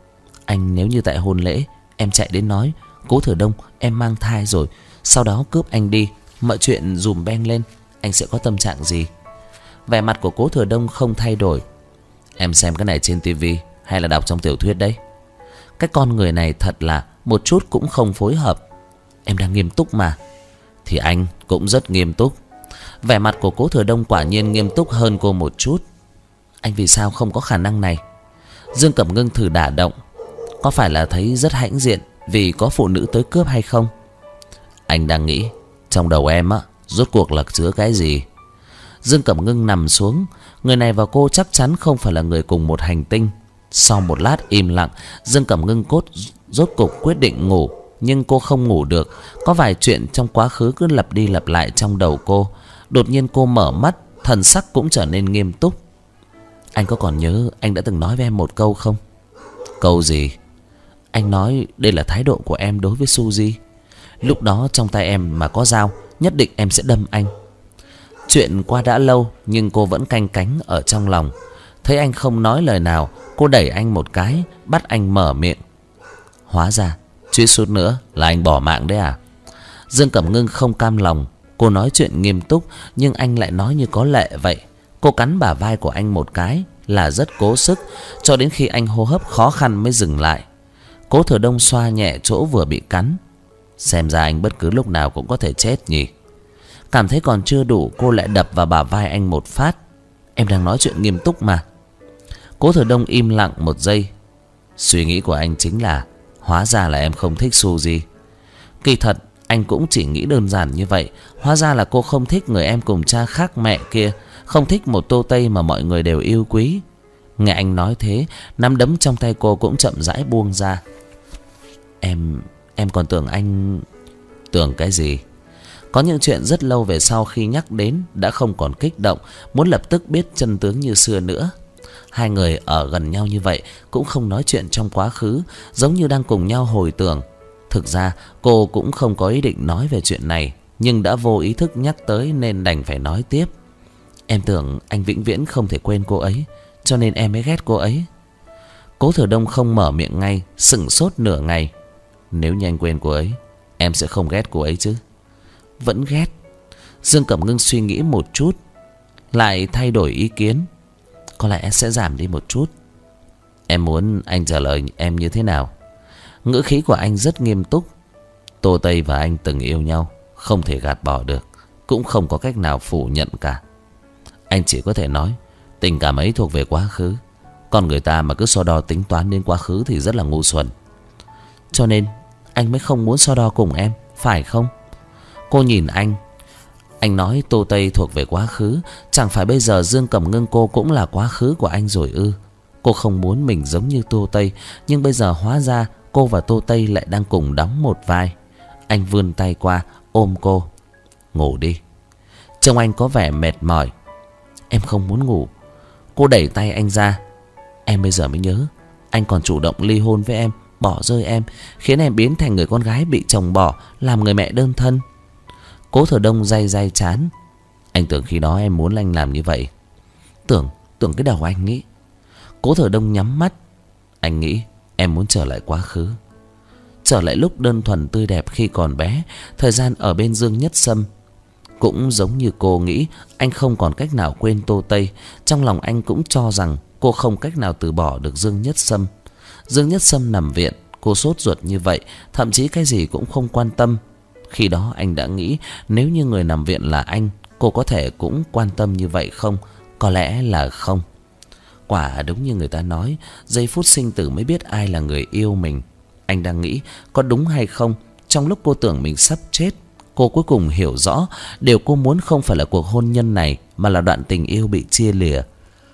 [SPEAKER 1] Anh nếu như tại hôn lễ em chạy đến nói Cố Thừa Đông em mang thai rồi, sau đó cướp anh đi, mọi chuyện dùm beng lên, anh sẽ có tâm trạng gì? Vẻ mặt của Cố Thừa Đông không thay đổi. Em xem cái này trên tivi hay là đọc trong tiểu thuyết đấy? Cái con người này thật là một chút cũng không phối hợp. Em đang nghiêm túc mà. Thì anh cũng rất nghiêm túc. Vẻ mặt của Cố Thừa Đông quả nhiên nghiêm túc hơn cô một chút. Anh vì sao không có khả năng này? Dương Cẩm Ngưng thử đả động. Có phải là thấy rất hãnh diện vì có phụ nữ tới cướp hay không? Anh đang nghĩ trong đầu em á, rốt cuộc là chứa cái gì? Dương Cẩm Ngưng nằm xuống. Người này và cô chắc chắn không phải là người cùng một hành tinh. Sau một lát im lặng, Dương Cẩm Ngưng cốt rốt cục quyết định ngủ. Nhưng cô không ngủ được. Có vài chuyện trong quá khứ cứ lặp đi lặp lại trong đầu cô. Đột nhiên cô mở mắt, thần sắc cũng trở nên nghiêm túc. Anh có còn nhớ anh đã từng nói với em một câu không? Câu gì? Anh nói đây là thái độ của em đối với Suzy. Lúc đó trong tay em mà có dao, nhất định em sẽ đâm anh. Chuyện qua đã lâu, nhưng cô vẫn canh cánh ở trong lòng. Thấy anh không nói lời nào, cô đẩy anh một cái, bắt anh mở miệng. Hóa ra suýt chút nữa là anh bỏ mạng đấy à? Dương Cẩm Ngưng không cam lòng. Cô nói chuyện nghiêm túc, nhưng anh lại nói như có lệ vậy. Cô cắn bả vai của anh một cái, là rất cố sức, cho đến khi anh hô hấp khó khăn mới dừng lại. Cố Thừa Đông xoa nhẹ chỗ vừa bị cắn. Xem ra anh bất cứ lúc nào cũng có thể chết nhỉ? Cảm thấy còn chưa đủ, cô lại đập vào bả vai anh một phát. Em đang nói chuyện nghiêm túc mà. Cố Thừa Đông im lặng một giây. Suy nghĩ của anh chính là hóa ra là em không thích Suzy. Kỳ thật anh cũng chỉ nghĩ đơn giản như vậy. Hóa ra là cô không thích người em cùng cha khác mẹ kia, không thích một Tô Tây mà mọi người đều yêu quý. Nghe anh nói thế, nắm đấm trong tay cô cũng chậm rãi buông ra. Em... em còn tưởng anh... Tưởng cái gì? Có những chuyện rất lâu về sau khi nhắc đến đã không còn kích động, muốn lập tức biết chân tướng như xưa nữa. Hai người ở gần nhau như vậy cũng không nói chuyện trong quá khứ, giống như đang cùng nhau hồi tưởng. Thực ra cô cũng không có ý định nói về chuyện này, nhưng đã vô ý thức nhắc tới nên đành phải nói tiếp. Em tưởng anh vĩnh viễn không thể quên cô ấy, cho nên em mới ghét cô ấy. Cố Thừa Đông không mở miệng ngay, sững sốt nửa ngày. Nếu như anh quên cô ấy, em sẽ không ghét cô ấy chứ? Vẫn ghét. Dương Cẩm Ngưng suy nghĩ một chút, lại thay đổi ý kiến. Có lẽ sẽ giảm đi một chút. Em muốn anh trả lời em như thế nào? Ngữ khí của anh rất nghiêm túc. Tô Tây và anh từng yêu nhau, không thể gạt bỏ được, cũng không có cách nào phủ nhận cả. Anh chỉ có thể nói tình cảm ấy thuộc về quá khứ. Còn người ta mà cứ so đo tính toán đến quá khứ thì rất là ngu xuẩn. Cho nên anh mới không muốn so đo cùng em, phải không? Cô nhìn anh. Anh nói Tô Tây thuộc về quá khứ, chẳng phải bây giờ Dương Cẩm Ngưng cô cũng là quá khứ của anh rồi ư? Cô không muốn mình giống như Tô Tây, nhưng bây giờ hóa ra cô và Tô Tây lại đang cùng đóng một vai. Anh vươn tay qua ôm cô. Ngủ đi. Trông anh có vẻ mệt mỏi. Em không muốn ngủ. Cô đẩy tay anh ra. Em bây giờ mới nhớ, anh còn chủ động ly hôn với em, bỏ rơi em, khiến em biến thành người con gái bị chồng bỏ, làm người mẹ đơn thân. Cố Thừa Đông day day chán. Anh tưởng khi đó em muốn anh làm như vậy. Tưởng, tưởng cái đầu anh nghĩ. Cố Thừa Đông nhắm mắt. Anh nghĩ em muốn trở lại quá khứ, trở lại lúc đơn thuần tươi đẹp khi còn bé, thời gian ở bên Dương Nhất Sâm. Cũng giống như cô nghĩ, anh không còn cách nào quên Tô Tây. Trong lòng anh cũng cho rằng cô không cách nào từ bỏ được Dương Nhất Sâm. Dương Nhất Sâm nằm viện, cô sốt ruột như vậy, thậm chí cái gì cũng không quan tâm. Khi đó anh đã nghĩ nếu như người nằm viện là anh, cô có thể cũng quan tâm như vậy không? Có lẽ là không. Quả đúng như người ta nói, giây phút sinh tử mới biết ai là người yêu mình. Anh đang nghĩ có đúng hay không. Trong lúc cô tưởng mình sắp chết, cô cuối cùng hiểu rõ điều cô muốn không phải là cuộc hôn nhân này, mà là đoạn tình yêu bị chia lìa.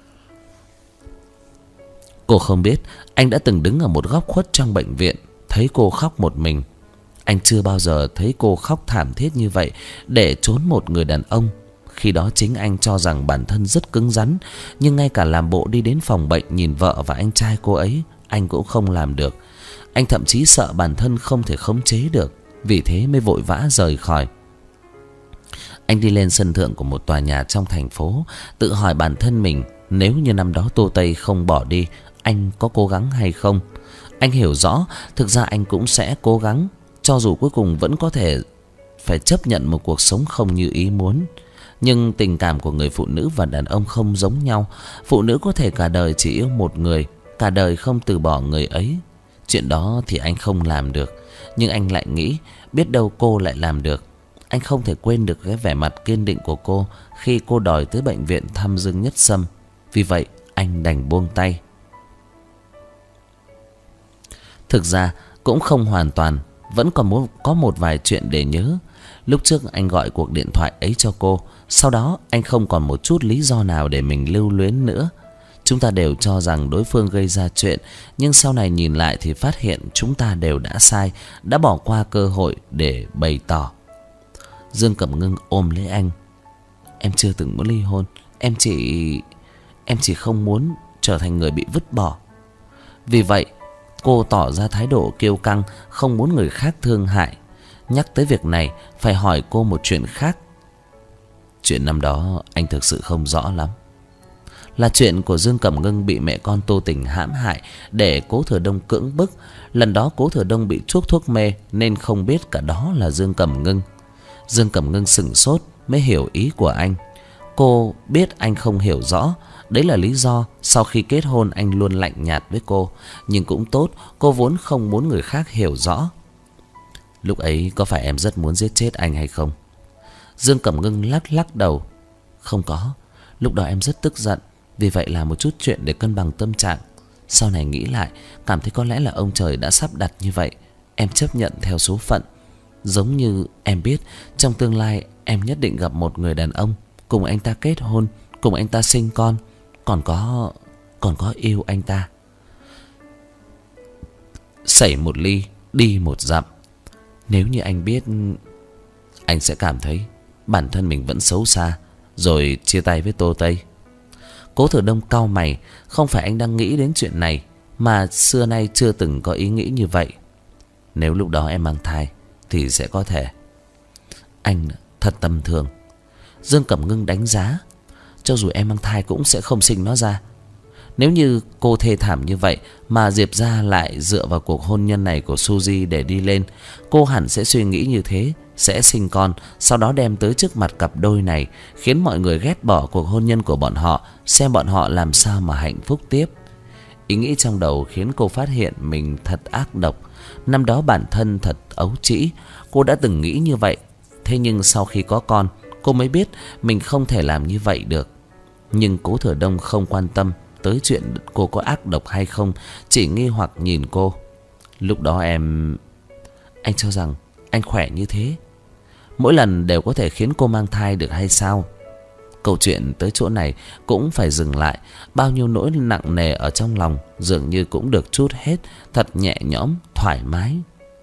[SPEAKER 1] Cô không biết anh đã từng đứng ở một góc khuất trong bệnh viện, thấy cô khóc một mình. Anh chưa bao giờ thấy cô khóc thảm thiết như vậy để trốn một người đàn ông. Khi đó chính anh cho rằng bản thân rất cứng rắn, nhưng ngay cả làm bộ đi đến phòng bệnh nhìn vợ và anh trai cô ấy, anh cũng không làm được. Anh thậm chí sợ bản thân không thể khống chế được, vì thế mới vội vã rời khỏi. Anh đi lên sân thượng của một tòa nhà trong thành phố, tự hỏi bản thân mình, nếu như năm đó Tô Tây không bỏ đi, anh có cố gắng hay không? Anh hiểu rõ, thực ra anh cũng sẽ cố gắng, cho dù cuối cùng vẫn có thể phải chấp nhận một cuộc sống không như ý muốn. Nhưng tình cảm của người phụ nữ và đàn ông không giống nhau. Phụ nữ có thể cả đời chỉ yêu một người, cả đời không từ bỏ người ấy. Chuyện đó thì anh không làm được, nhưng anh lại nghĩ biết đâu cô lại làm được. Anh không thể quên được cái vẻ mặt kiên định của cô khi cô đòi tới bệnh viện thăm Dương Nhất Sâm. Vì vậy anh đành buông tay. Thực ra cũng không hoàn toàn, vẫn còn muốn có một vài chuyện để nhớ. Lúc trước anh gọi cuộc điện thoại ấy cho cô, sau đó anh không còn một chút lý do nào để mình lưu luyến nữa. Chúng ta đều cho rằng đối phương gây ra chuyện, nhưng sau này nhìn lại thì phát hiện chúng ta đều đã sai, đã bỏ qua cơ hội để bày tỏ. Dương Cẩm Ngưng ôm lấy anh. Em chưa từng muốn ly hôn, em chỉ em chỉ không muốn trở thành người bị vứt bỏ. Vì vậy cô tỏ ra thái độ kiêu căng, không muốn người khác thương hại. Nhắc tới việc này phải hỏi cô một chuyện khác. Chuyện năm đó anh thực sự không rõ lắm. Là chuyện của Dương Cẩm Ngưng bị mẹ con Tô Tình hãm hại để Cố Thừa Đông cưỡng bức. Lần đó Cố Thừa Đông bị chuốc thuốc mê nên không biết cả đó là Dương Cẩm Ngưng. Dương Cẩm Ngưng sững sốt mới hiểu ý của anh. Cô biết anh không hiểu rõ, đấy là lý do sau khi kết hôn anh luôn lạnh nhạt với cô. Nhưng cũng tốt, cô vốn không muốn người khác hiểu rõ. Lúc ấy có phải em rất muốn giết chết anh hay không? Dương Cẩm Ngưng lắc lắc đầu. Không có, lúc đó em rất tức giận, vì vậy là một chút chuyện để cân bằng tâm trạng. Sau này nghĩ lại, cảm thấy có lẽ là ông trời đã sắp đặt như vậy. Em chấp nhận theo số phận. Giống như em biết trong tương lai em nhất định gặp một người đàn ông, cùng anh ta kết hôn, cùng anh ta sinh con, còn có còn có yêu anh ta. Xảy một ly, đi một dặm. Nếu như anh biết, anh sẽ cảm thấy bản thân mình vẫn xấu xa, rồi chia tay với Tô Tây. Cố Thừa Đông cau mày. Không phải anh đang nghĩ đến chuyện này, mà xưa nay chưa từng có ý nghĩ như vậy. Nếu lúc đó em mang thai thì sẽ có thể. Anh thật tầm thường. Dương Cẩm Ngưng đánh giá. Cho dù em mang thai cũng sẽ không sinh nó ra. Nếu như cô thê thảm như vậy mà Diệp gia lại dựa vào cuộc hôn nhân này của Suzy để đi lên, cô hẳn sẽ suy nghĩ như thế, sẽ sinh con, sau đó đem tới trước mặt cặp đôi này, khiến mọi người ghét bỏ cuộc hôn nhân của bọn họ, xem bọn họ làm sao mà hạnh phúc tiếp. Ý nghĩ trong đầu khiến cô phát hiện mình thật ác độc. Năm đó bản thân thật ấu trĩ, cô đã từng nghĩ như vậy. Thế nhưng sau khi có con, cô mới biết mình không thể làm như vậy được. Nhưng Cố Thừa Đông không quan tâm tới chuyện cô có ác độc hay không, chỉ nghi hoặc nhìn cô. Lúc đó em... Anh cho rằng anh khỏe như thế, mỗi lần đều có thể khiến cô mang thai được hay sao? Câu chuyện tới chỗ này cũng phải dừng lại. Bao nhiêu nỗi nặng nề ở trong lòng dường như cũng được trút hết, thật nhẹ nhõm, thoải mái.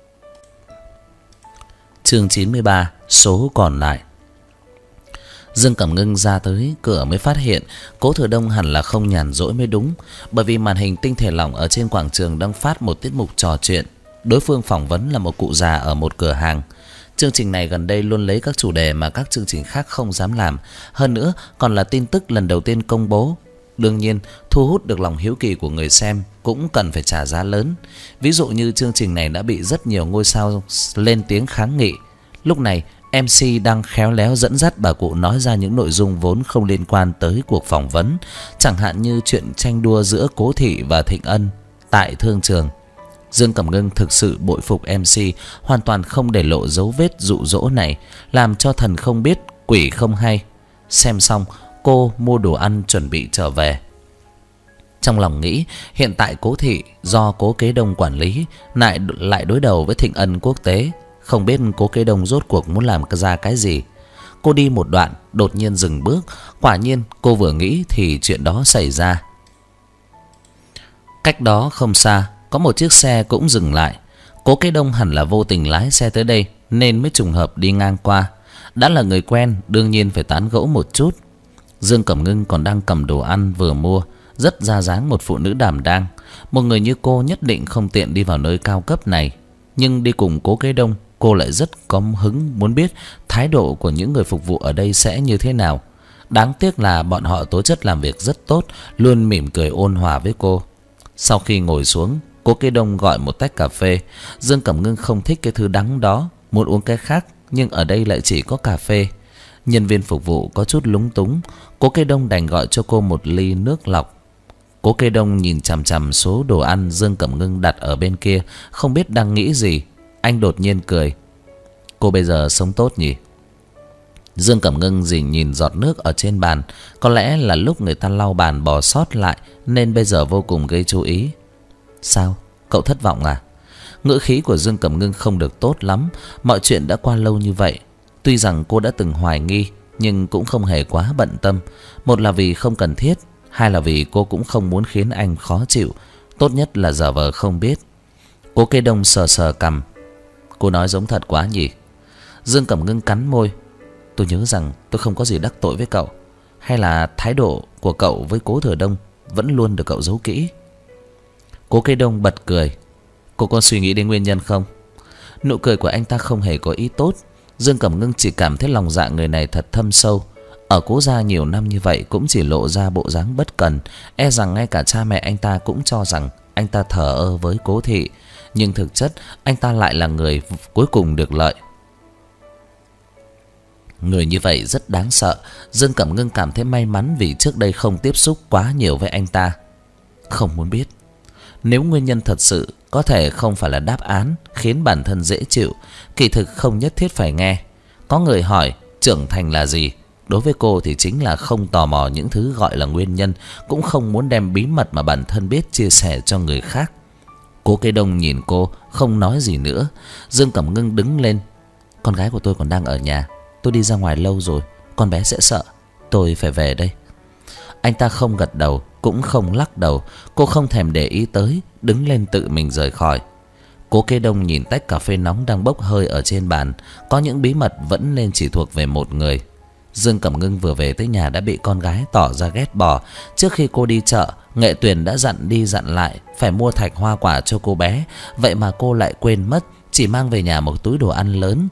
[SPEAKER 1] Chương chín mươi ba, số còn lại. Dương Cẩm Ngưng ra tới cửa mới phát hiện Cố Thừa Đông hẳn là không nhàn rỗi mới đúng, bởi vì màn hình tinh thể lỏng ở trên quảng trường đang phát một tiết mục trò chuyện. Đối phương phỏng vấn là một cụ già ở một cửa hàng. Chương trình này gần đây luôn lấy các chủ đề mà các chương trình khác không dám làm, hơn nữa còn là tin tức lần đầu tiên công bố. Đương nhiên, thu hút được lòng hiếu kỳ của người xem cũng cần phải trả giá lớn. Ví dụ như chương trình này đã bị rất nhiều ngôi sao lên tiếng kháng nghị. Lúc này em xê đang khéo léo dẫn dắt bà cụ nói ra những nội dung vốn không liên quan tới cuộc phỏng vấn, chẳng hạn như chuyện tranh đua giữa Cố Thị và Thịnh Ân tại thương trường. Dương Cẩm Ngưng thực sự bội phục em xê, hoàn toàn không để lộ dấu vết dụ dỗ này, làm cho thần không biết quỷ không hay. Xem xong, cô mua đồ ăn chuẩn bị trở về. Trong lòng nghĩ hiện tại Cố Thị do Cố Kế Đông quản lý, lại lại đối đầu với Thịnh Ân Quốc tế, không biết Cố Kế Đông rốt cuộc muốn làm ra cái gì. Cô đi một đoạn đột nhiên dừng bước. Quả nhiên cô vừa nghĩ thì chuyện đó xảy ra. Cách đó không xa có một chiếc xe cũng dừng lại. Cố Kế Đông hẳn là vô tình lái xe tới đây nên mới trùng hợp đi ngang qua. Đã là người quen đương nhiên phải tán gẫu một chút. Dương Cẩm Ngưng còn đang cầm đồ ăn vừa mua, rất ra dáng một phụ nữ đảm đang. Một người như cô nhất định không tiện đi vào nơi cao cấp này, nhưng đi cùng Cố Kế Đông cô lại rất có hứng muốn biết thái độ của những người phục vụ ở đây sẽ như thế nào. Đáng tiếc là bọn họ tố chất làm việc rất tốt, luôn mỉm cười ôn hòa với cô. Sau khi ngồi xuống, Cố Kế Đông gọi một tách cà phê. Dương Cẩm Ngưng không thích cái thứ đắng đó, muốn uống cái khác, nhưng ở đây lại chỉ có cà phê. Nhân viên phục vụ có chút lúng túng, Cố Kế Đông đành gọi cho cô một ly nước lọc. Cố Kế Đông nhìn chằm chằm số đồ ăn Dương Cẩm Ngưng đặt ở bên kia, không biết đang nghĩ gì. Anh đột nhiên cười. Cô bây giờ sống tốt nhỉ? Dương Cẩm Ngưng dì nhìn giọt nước ở trên bàn. Có lẽ là lúc người ta lau bàn bỏ sót lại nên bây giờ vô cùng gây chú ý. Sao? Cậu thất vọng à? Ngữ khí của Dương Cẩm Ngưng không được tốt lắm. Mọi chuyện đã qua lâu như vậy. Tuy rằng cô đã từng hoài nghi, nhưng cũng không hề quá bận tâm. Một là vì không cần thiết, hai là vì cô cũng không muốn khiến anh khó chịu. Tốt nhất là giả vờ không biết. Cố Kế Đông sờ sờ cằm. Cô nói giống thật quá nhỉ? Dương Cẩm Ngưng cắn môi. Tôi nhớ rằng tôi không có gì đắc tội với cậu. Hay là thái độ của cậu với Cố Thừa Đông vẫn luôn được cậu giấu kỹ? Cố Kế Đông bật cười. Cô có suy nghĩ đến nguyên nhân không? Nụ cười của anh ta không hề có ý tốt. Dương Cẩm Ngưng chỉ cảm thấy lòng dạ người này thật thâm sâu. Ở Cố gia nhiều năm như vậy cũng chỉ lộ ra bộ dáng bất cần. E rằng ngay cả cha mẹ anh ta cũng cho rằng anh ta thờ ơ với Cố thị. Nhưng thực chất anh ta lại là người cuối cùng được lợi. Người như vậy rất đáng sợ. Dương Cẩm Ngưng cảm thấy may mắn vì trước đây không tiếp xúc quá nhiều với anh ta. Không muốn biết. Nếu nguyên nhân thật sự có thể không phải là đáp án khiến bản thân dễ chịu, kỳ thực không nhất thiết phải nghe. Có người hỏi trưởng thành là gì? Đối với cô thì chính là không tò mò những thứ gọi là nguyên nhân, cũng không muốn đem bí mật mà bản thân biết chia sẻ cho người khác. Cố Kế Đông nhìn cô không nói gì nữa. Dương Cẩm Ngưng đứng lên. Con gái của tôi còn đang ở nhà, tôi đi ra ngoài lâu rồi, con bé sẽ sợ. Tôi phải về đây. Anh ta không gật đầu cũng không lắc đầu. Cô không thèm để ý tới, đứng lên tự mình rời khỏi. Cố Kế Đông nhìn tách cà phê nóng đang bốc hơi ở trên bàn. Có những bí mật vẫn nên chỉ thuộc về một người. Dương Cẩm Ngưng vừa về tới nhà đã bị con gái tỏ ra ghét bỏ. Trước khi cô đi chợ, Nghệ Tuyền đã dặn đi dặn lại phải mua thạch hoa quả cho cô bé. Vậy mà cô lại quên mất, chỉ mang về nhà một túi đồ ăn lớn.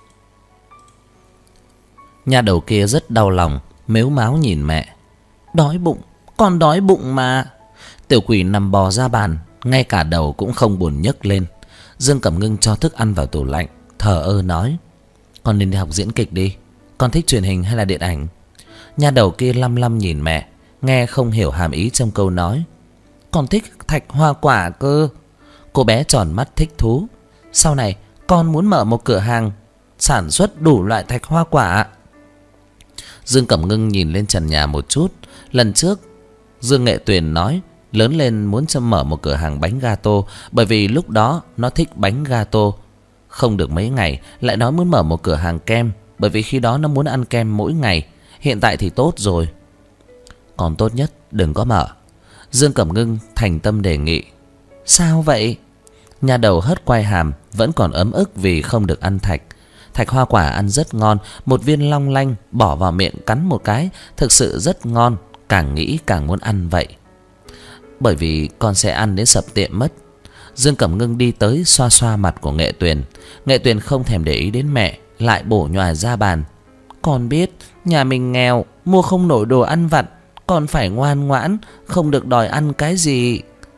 [SPEAKER 1] Nhà đầu kia rất đau lòng, mếu máo nhìn mẹ. Đói bụng, con đói bụng mà. Tiểu quỷ nằm bò ra bàn, ngay cả đầu cũng không buồn nhấc lên. Dương Cẩm Ngưng cho thức ăn vào tủ lạnh, thờ ơ nói. Con nên đi học diễn kịch đi. Con thích truyền hình hay là điện ảnh? Nhà đầu kia lăm lăm nhìn mẹ, nghe không hiểu hàm ý trong câu nói. Con thích thạch hoa quả cơ. Cô bé tròn mắt thích thú. Sau này con muốn mở một cửa hàng sản xuất đủ loại thạch hoa quả. Dương Cẩm Ngưng nhìn lên trần nhà một chút. Lần trước Dương Nghệ Tuyền nói lớn lên muốn cho mở một cửa hàng bánh gato, bởi vì lúc đó nó thích bánh gato. Không được mấy ngày lại nói muốn mở một cửa hàng kem, bởi vì khi đó nó muốn ăn kem mỗi ngày. Hiện tại thì tốt rồi. Còn tốt nhất đừng có mở. Dương Cẩm Ngưng thành tâm đề nghị. Sao vậy? Nhà đầu hất quai hàm, vẫn còn ấm ức vì không được ăn thạch. Thạch hoa quả ăn rất ngon, một viên long lanh bỏ vào miệng cắn một cái, thực sự rất ngon, càng nghĩ càng muốn ăn vậy. Bởi vì con sẽ ăn đến sập tiệm mất. Dương Cẩm Ngưng đi tới xoa xoa mặt của Nghệ Tuyền. Nghệ Tuyền không thèm để ý đến mẹ, lại bổ nhòi ra bàn. Con biết nhà mình nghèo, mua không nổi đồ ăn vặt, con phải ngoan ngoãn, không được đòi ăn cái gì.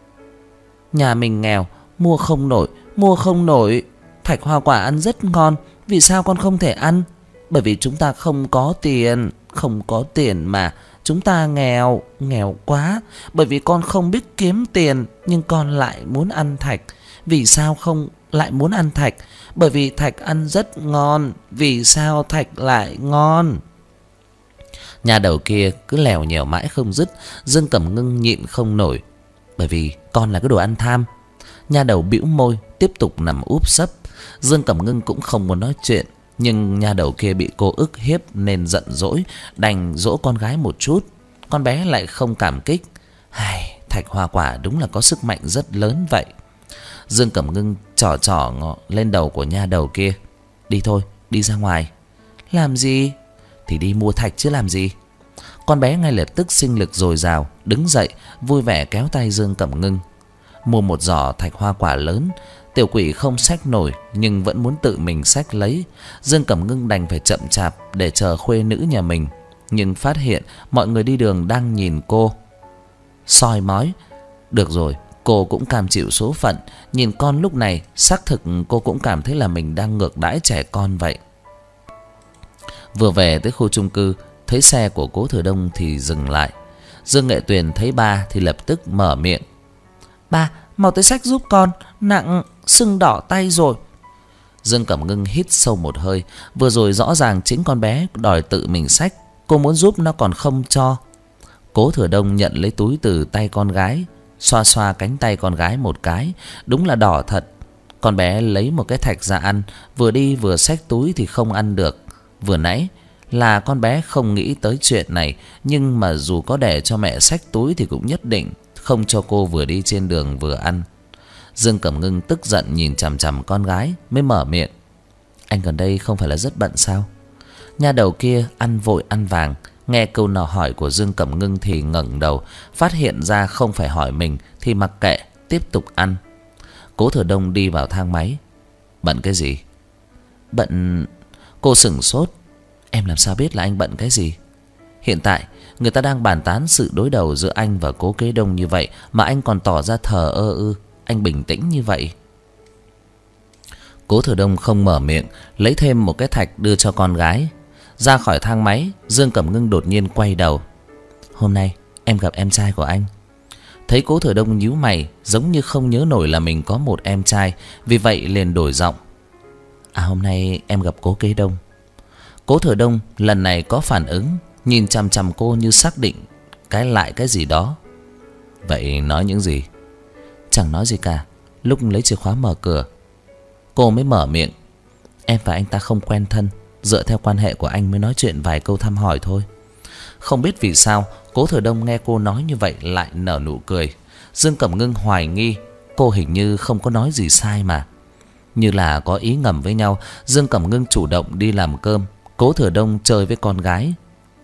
[SPEAKER 1] Nhà mình nghèo, mua không nổi, mua không nổi. Thạch hoa quả ăn rất ngon, vì sao con không thể ăn? Bởi vì chúng ta không có tiền. Không có tiền mà. Chúng ta nghèo, nghèo quá. Bởi vì con không biết kiếm tiền, nhưng con lại muốn ăn thạch. Vì sao không lại muốn ăn thạch? Bởi vì thạch ăn rất ngon. Vì sao thạch lại ngon? Nhà đầu kia cứ lèo nhèo mãi không dứt. Dương Cẩm Ngưng nhịn không nổi. Bởi vì con là cái đồ ăn tham. Nhà đầu bĩu môi tiếp tục nằm úp sấp. Dương Cẩm Ngưng cũng không muốn nói chuyện, Nhưng nhà đầu kia bị cô ức hiếp nên giận dỗi, đành dỗ con gái một chút. Con bé lại không cảm kích. Hài, thạch hoa quả đúng là có sức mạnh rất lớn vậy. Dương Cẩm Ngưng trỏ trỏ lên đầu của nha đầu kia. Đi thôi, đi ra ngoài. Làm gì? Thì đi mua thạch chứ làm gì. Con bé ngay lập tức sinh lực dồi dào, đứng dậy vui vẻ kéo tay Dương Cẩm Ngưng. Mua một giỏ thạch hoa quả lớn. Tiểu quỷ không xách nổi nhưng vẫn muốn tự mình xách lấy. Dương Cẩm Ngưng đành phải chậm chạp để chờ khuê nữ nhà mình. Nhưng phát hiện mọi người đi đường đang nhìn cô soi mói. Được rồi, cô cũng cam chịu số phận. Nhìn con lúc này, xác thực cô cũng cảm thấy là mình đang ngược đãi trẻ con vậy. Vừa về tới khu chung cư, thấy xe của Cố Thừa Đông thì dừng lại. Dương Nghệ Tuyền thấy ba thì lập tức mở miệng. Ba, mau tới xách giúp con, nặng, sưng đỏ tay rồi. Dương Cẩm Ngưng hít sâu một hơi. Vừa rồi rõ ràng chính con bé đòi tự mình xách, cô muốn giúp nó còn không cho. Cố Thừa Đông nhận lấy túi từ tay con gái, xoa xoa cánh tay con gái một cái. Đúng là đỏ thật. Con bé lấy một cái thạch ra ăn, vừa đi vừa xách túi thì không ăn được. Vừa nãy là con bé không nghĩ tới chuyện này, nhưng mà dù có để cho mẹ xách túi thì cũng nhất định không cho cô vừa đi trên đường vừa ăn. Dương Cẩm Ngưng tức giận nhìn chằm chằm con gái mới mở miệng. Anh gần đây không phải là rất bận sao? Nhà đầu kia ăn vội ăn vàng, nghe câu nào hỏi của Dương Cẩm Ngưng thì ngẩng đầu, phát hiện ra không phải hỏi mình thì mặc kệ, tiếp tục ăn. Cố Thừa Đông đi vào thang máy. Bận cái gì? Bận... Cô sửng sốt. Em làm sao biết là anh bận cái gì? Hiện tại người ta đang bàn tán sự đối đầu giữa anh và Cố Kế Đông như vậy mà anh còn tỏ ra thờ ơ ư? Anh bình tĩnh như vậy. Cố Thừa Đông không mở miệng, lấy thêm một cái thạch đưa cho con gái. Ra khỏi thang máy, Dương Cẩm Ngưng đột nhiên quay đầu. Hôm nay em gặp em trai của anh. Thấy Cố Thừa Đông nhíu mày, giống như không nhớ nổi là mình có một em trai, vì vậy liền đổi giọng. À, hôm nay em gặp Cố Kế Đông. Cố Thừa Đông lần này có phản ứng, nhìn chằm chằm cô như xác định cái lại cái gì đó. Vậy nói những gì? Chẳng nói gì cả. Lúc lấy chìa khóa mở cửa, cô mới mở miệng. Em và anh ta không quen thân, dựa theo quan hệ của anh mới nói chuyện vài câu thăm hỏi thôi. Không biết vì sao Cố Thừa Đông nghe cô nói như vậy lại nở nụ cười. Dương Cẩm Ngưng hoài nghi cô hình như không có nói gì sai mà. Như là có ý ngầm với nhau, Dương Cẩm Ngưng chủ động đi làm cơm. Cố Thừa Đông chơi với con gái.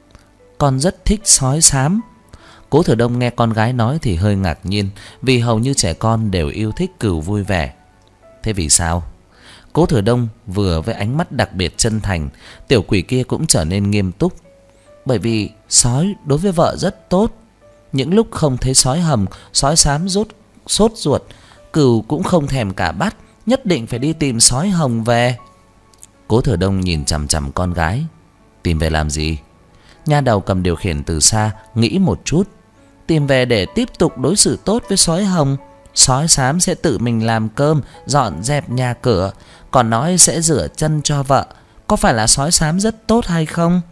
[SPEAKER 1] Con rất thích sói xám. Cố Thừa Đông nghe con gái nói thì hơi ngạc nhiên, vì hầu như trẻ con đều yêu thích cừu vui vẻ. Thế vì sao? Cố Thừa Đông vừa với ánh mắt đặc biệt chân thành, tiểu quỷ kia cũng trở nên nghiêm túc. Bởi vì sói đối với vợ rất tốt. Những lúc không thấy sói hầm, sói xám rốt sốt ruột, cừu cũng không thèm cả bắt, nhất định phải đi tìm sói hồng về. Cố Thừa Đông nhìn chằm chằm con gái. Tìm về làm gì? Nha đầu cầm điều khiển từ xa nghĩ một chút. Tìm về để tiếp tục đối xử tốt với sói hồng. Sói xám sẽ tự mình làm cơm, dọn dẹp nhà cửa, còn nói sẽ rửa chân cho vợ. Có phải là sói xám rất tốt hay không?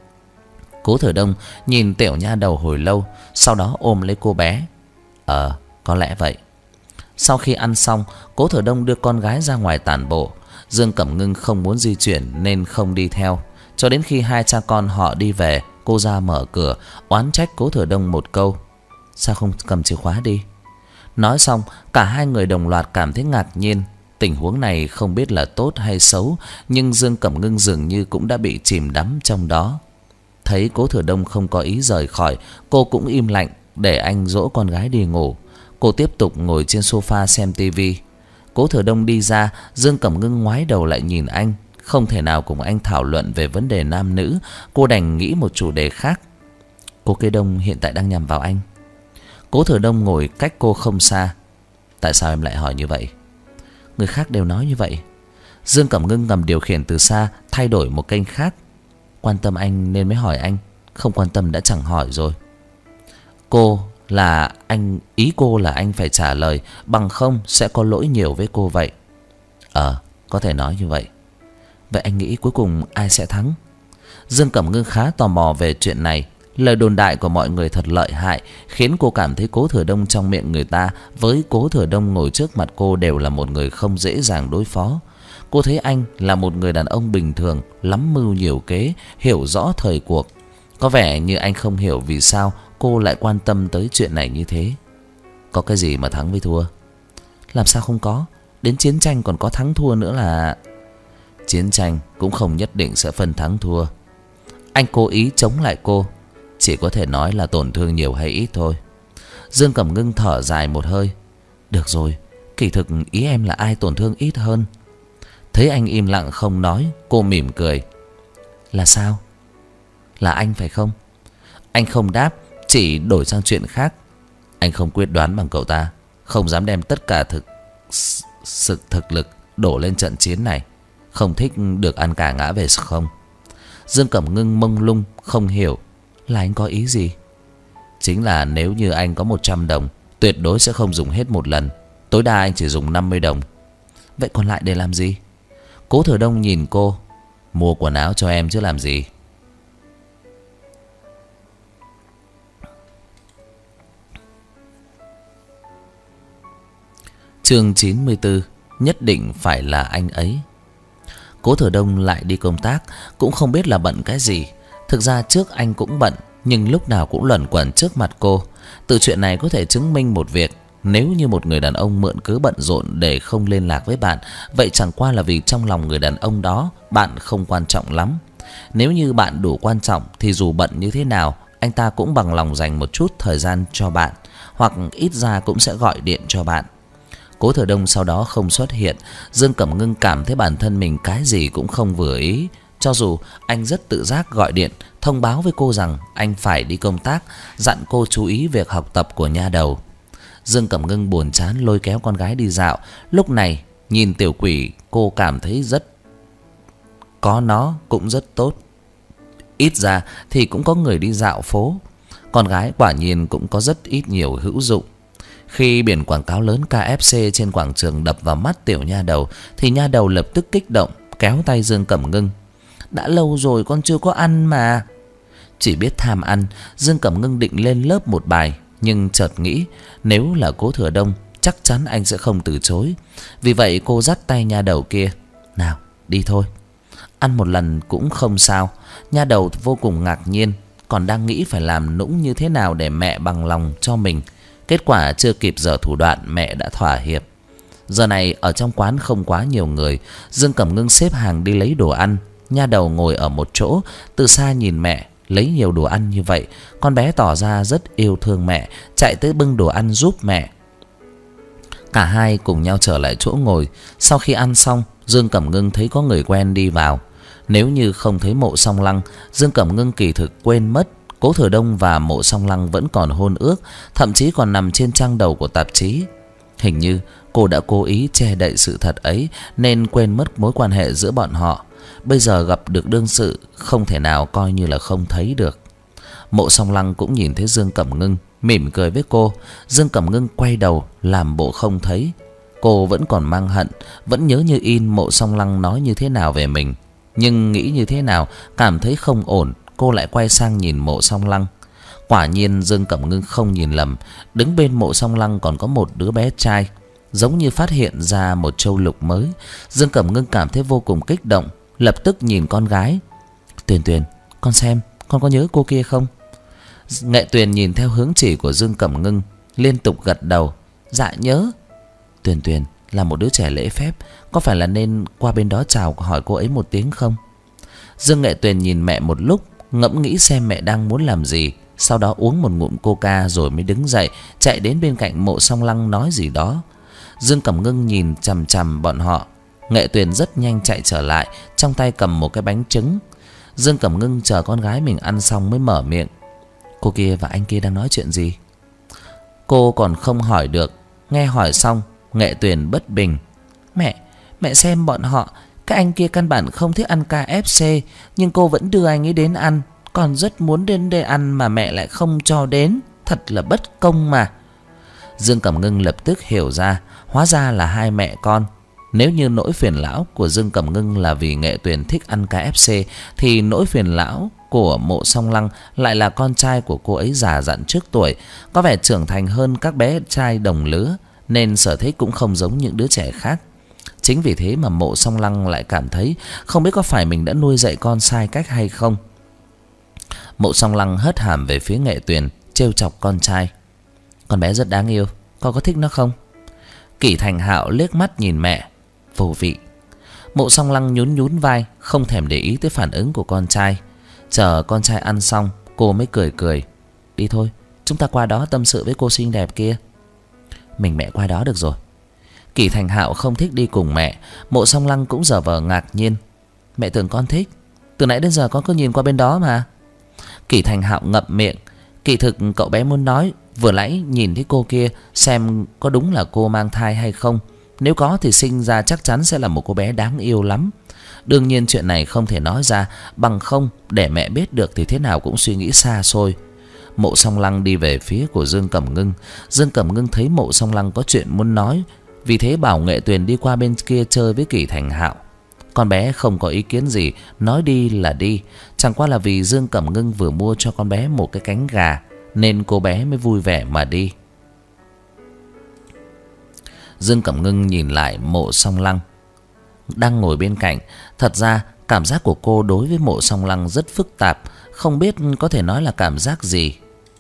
[SPEAKER 1] Cố Thừa Đông nhìn tiểu nha đầu hồi lâu, sau đó ôm lấy cô bé. Ờ, có lẽ vậy. Sau khi ăn xong, Cố Thừa Đông đưa con gái ra ngoài tản bộ. Dương Cẩm Ngưng không muốn di chuyển nên không đi theo. Cho đến khi hai cha con họ đi về, cô ra mở cửa, oán trách Cố Thừa Đông một câu. Sao không cầm chìa khóa đi? Nói xong, cả hai người đồng loạt cảm thấy ngạc nhiên. Tình huống này không biết là tốt hay xấu, nhưng Dương Cẩm Ngưng dường như cũng đã bị chìm đắm trong đó. Thấy Cố Thừa Đông không có ý rời khỏi, cô cũng im lặng để anh dỗ con gái đi ngủ. Cô tiếp tục ngồi trên sofa xem tivi. Cố Thừa Đông đi ra, Dương Cẩm Ngưng ngoái đầu lại nhìn anh. Không thể nào cùng anh thảo luận về vấn đề nam nữ, cô đành nghĩ một chủ đề khác. Cố Kế Đông hiện tại đang nhằm vào anh. Cố Thừa Đông ngồi cách cô không xa. Tại sao em lại hỏi như vậy? Người khác đều nói như vậy. Dương Cẩm Ngưng ngầm điều khiển từ xa, thay đổi một kênh khác. Quan tâm anh nên mới hỏi anh, không quan tâm đã chẳng hỏi rồi. Cô là anh, ý cô là anh phải trả lời, bằng không sẽ có lỗi nhiều với cô vậy. Ờ, có thể nói như vậy. Vậy anh nghĩ cuối cùng ai sẽ thắng? Dương Cẩm Ngưng khá tò mò về chuyện này. Lời đồn đại của mọi người thật lợi hại, khiến cô cảm thấy Cố Thừa Đông trong miệng người ta với Cố Thừa Đông ngồi trước mặt cô đều là một người không dễ dàng đối phó. Cô thấy anh là một người đàn ông bình thường, lắm mưu nhiều kế, hiểu rõ thời cuộc. Có vẻ như anh không hiểu vì sao cô lại quan tâm tới chuyện này như thế. Có cái gì mà thắng với thua? Làm sao không có? Đến chiến tranh còn có thắng thua nữa là... Chiến tranh cũng không nhất định sẽ phân thắng thua. Anh cố ý chống lại cô, chỉ có thể nói là tổn thương nhiều hay ít thôi. Dương Cẩm Ngưng thở dài một hơi. Được rồi, kỳ thực ý em là ai tổn thương ít hơn. Thấy anh im lặng không nói, cô mỉm cười. Là sao? Là anh phải không? Anh không đáp, chỉ đổi sang chuyện khác. Anh không quyết đoán bằng cậu ta, không dám đem tất cả thực sự thực lực đổ lên trận chiến này. Không thích được ăn cả ngã về không? Dương Cẩm Ngưng mông lung không hiểu. Là anh có ý gì? Chính là nếu như anh có một trăm đồng, tuyệt đối sẽ không dùng hết một lần. Tối đa anh chỉ dùng năm mươi đồng. Vậy còn lại để làm gì? Cố Thừa Đông nhìn cô. Mua quần áo cho em chứ làm gì. Chương chín mươi tư. Nhất định phải là anh ấy. Cố Thừa Đông lại đi công tác, cũng không biết là bận cái gì. Thực ra trước anh cũng bận, nhưng lúc nào cũng luẩn quẩn trước mặt cô. Từ chuyện này có thể chứng minh một việc. Nếu như một người đàn ông mượn cớ bận rộn để không liên lạc với bạn, vậy chẳng qua là vì trong lòng người đàn ông đó bạn không quan trọng lắm. Nếu như bạn đủ quan trọng thì dù bận như thế nào, anh ta cũng bằng lòng dành một chút thời gian cho bạn, hoặc ít ra cũng sẽ gọi điện cho bạn. Cố Thừa Đông sau đó không xuất hiện. Dương Cẩm Ngưng cảm thấy bản thân mình cái gì cũng không vừa ý. Cho dù anh rất tự giác gọi điện thông báo với cô rằng anh phải đi công tác, dặn cô chú ý việc học tập của nha đầu. Dương Cẩm Ngưng buồn chán lôi kéo con gái đi dạo. Lúc này nhìn tiểu quỷ, cô cảm thấy rất có nó cũng rất tốt. Ít ra thì cũng có người đi dạo phố. Con gái quả nhiên cũng có rất ít nhiều hữu dụng. Khi biển quảng cáo lớn ca ép xê trên quảng trường đập vào mắt tiểu nha đầu, thì nha đầu lập tức kích động kéo tay Dương Cẩm Ngưng. Đã lâu rồi con chưa có ăn mà. Chỉ biết tham ăn, Dương Cẩm Ngưng định lên lớp một bài, nhưng chợt nghĩ nếu là Cố Thừa Đông chắc chắn anh sẽ không từ chối. Vì vậy cô dắt tay nha đầu kia. Nào đi thôi. Ăn một lần cũng không sao. Nha đầu vô cùng ngạc nhiên, còn đang nghĩ phải làm nũng như thế nào để mẹ bằng lòng cho mình. Kết quả chưa kịp dở thủ đoạn, mẹ đã thỏa hiệp. Giờ này ở trong quán không quá nhiều người. Dương Cẩm Ngưng xếp hàng đi lấy đồ ăn. Nha đầu ngồi ở một chỗ, từ xa nhìn mẹ lấy nhiều đồ ăn như vậy. Con bé tỏ ra rất yêu thương mẹ, chạy tới bưng đồ ăn giúp mẹ. Cả hai cùng nhau trở lại chỗ ngồi. Sau khi ăn xong, Dương Cẩm Ngưng thấy có người quen đi vào. Nếu như không thấy Mộ Song Lăng, Dương Cẩm Ngưng kỳ thực quên mất Cố Thừa Đông và Mộ Song Lăng vẫn còn hôn ước, thậm chí còn nằm trên trang đầu của tạp chí. Hình như cô đã cố ý che đậy sự thật ấy, nên quên mất mối quan hệ giữa bọn họ. Bây giờ gặp được đương sự, không thể nào coi như là không thấy được. Mộ Song Lăng cũng nhìn thấy Dương Cẩm Ngưng, mỉm cười với cô. Dương Cẩm Ngưng quay đầu làm bộ không thấy. Cô vẫn còn mang hận, vẫn nhớ như in Mộ Song Lăng nói như thế nào về mình. Nhưng nghĩ như thế nào, cảm thấy không ổn, cô lại quay sang nhìn Mộ Song Lăng. Quả nhiên Dương Cẩm Ngưng không nhìn lầm, đứng bên Mộ Song Lăng còn có một đứa bé trai. Giống như phát hiện ra một châu lục mới, Dương Cẩm Ngưng cảm thấy vô cùng kích động, lập tức nhìn con gái. Tuyền Tuyền, con xem, con có nhớ cô kia không? Nghệ Tuyền nhìn theo hướng chỉ của Dương Cẩm Ngưng, liên tục gật đầu. Dạ nhớ. Tuyền Tuyền là một đứa trẻ lễ phép, có phải là nên qua bên đó chào hỏi cô ấy một tiếng không? Dương Nghệ Tuyền nhìn mẹ một lúc, ngẫm nghĩ xem mẹ đang muốn làm gì, sau đó uống một ngụm coca rồi mới đứng dậy, chạy đến bên cạnh Mộ Song Lăng nói gì đó. Dương Cẩm Ngưng nhìn chằm chằm bọn họ. Nghệ Tuyền rất nhanh chạy trở lại, trong tay cầm một cái bánh trứng. Dương Cẩm Ngưng chờ con gái mình ăn xong mới mở miệng. Cô kia và anh kia đang nói chuyện gì? Cô còn không hỏi được, nghe hỏi xong, Nghệ Tuyền bất bình. Mẹ, mẹ xem bọn họ, cái anh kia căn bản không thích ăn ca ép xê, nhưng cô vẫn đưa anh ấy đến ăn, còn rất muốn đến đây ăn mà mẹ lại không cho đến, thật là bất công mà. Dương Cẩm Ngưng lập tức hiểu ra, hóa ra là hai mẹ con. Nếu như nỗi phiền lão của Dương Cẩm Ngưng là vì Nghệ Tuyền thích ăn ca ép xê, thì nỗi phiền lão của Mộ Song Lăng lại là con trai của cô ấy già dặn trước tuổi, có vẻ trưởng thành hơn các bé trai đồng lứa, nên sở thích cũng không giống những đứa trẻ khác. Chính vì thế mà Mộ Song Lăng lại cảm thấy không biết có phải mình đã nuôi dạy con sai cách hay không. Mộ Song Lăng hất hàm về phía Nghệ Tuyền, trêu chọc con trai. Con bé rất đáng yêu, con có thích nó không? Kỷ Thành Hạo liếc mắt nhìn mẹ, vô vị. Mộ Song Lăng nhún nhún vai, không thèm để ý tới phản ứng của con trai. Chờ con trai ăn xong, cô mới cười cười. Đi thôi, chúng ta qua đó tâm sự với cô xinh đẹp kia. Mình mẹ qua đó được rồi. Kỷ Thành Hạo không thích đi cùng mẹ. Mộ Song Lăng cũng giả vờ ngạc nhiên. Mẹ tưởng con thích, từ nãy đến giờ con cứ nhìn qua bên đó mà. Kỷ Thành Hạo ngậm miệng. Kỳ thực cậu bé muốn nói, vừa nãy nhìn thấy cô kia xem có đúng là cô mang thai hay không. Nếu có thì sinh ra chắc chắn sẽ là một cô bé đáng yêu lắm. Đương nhiên chuyện này không thể nói ra, bằng không để mẹ biết được thì thế nào cũng suy nghĩ xa xôi. Mộ Song Lăng đi về phía của Dương Cẩm Ngưng. Dương Cẩm Ngưng thấy Mộ Song Lăng có chuyện muốn nói, vì thế bảo Nghệ Tuyền đi qua bên kia chơi với Kỷ Thành Hạo. Con bé không có ý kiến gì, nói đi là đi. Chẳng qua là vì Dương Cẩm Ngưng vừa mua cho con bé một cái cánh gà, nên cô bé mới vui vẻ mà đi. Dương Cẩm Ngưng nhìn lại Mộ Song Lăng đang ngồi bên cạnh. Thật ra cảm giác của cô đối với Mộ Song Lăng rất phức tạp, không biết có thể nói là cảm giác gì.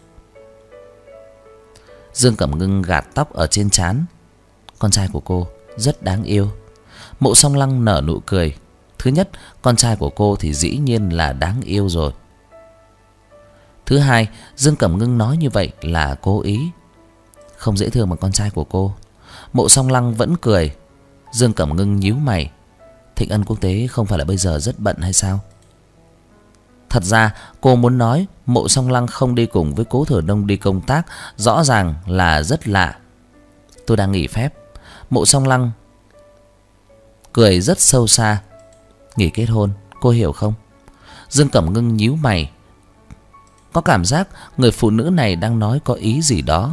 [SPEAKER 1] Dương Cẩm Ngưng gạt tóc ở trên trán. Con trai của cô rất đáng yêu. Mộ Song Lăng nở nụ cười. Thứ nhất, con trai của cô thì dĩ nhiên là đáng yêu rồi. Thứ hai, Dương Cẩm Ngưng nói như vậy là cố ý. Không dễ thương mà con trai của cô. Mộ Song Lăng vẫn cười. Dương Cẩm Ngưng nhíu mày. Thịnh Ân Quốc tế không phải là bây giờ rất bận hay sao? Thật ra cô muốn nói Mộ Song Lăng không đi cùng với Cố Thừa Đông đi công tác, rõ ràng là rất lạ. Tôi đang nghỉ phép. Mộ Song Lăng cười rất sâu xa. Nghỉ kết hôn, cô hiểu không? Dương Cẩm Ngưng nhíu mày, có cảm giác người phụ nữ này đang nói có ý gì đó.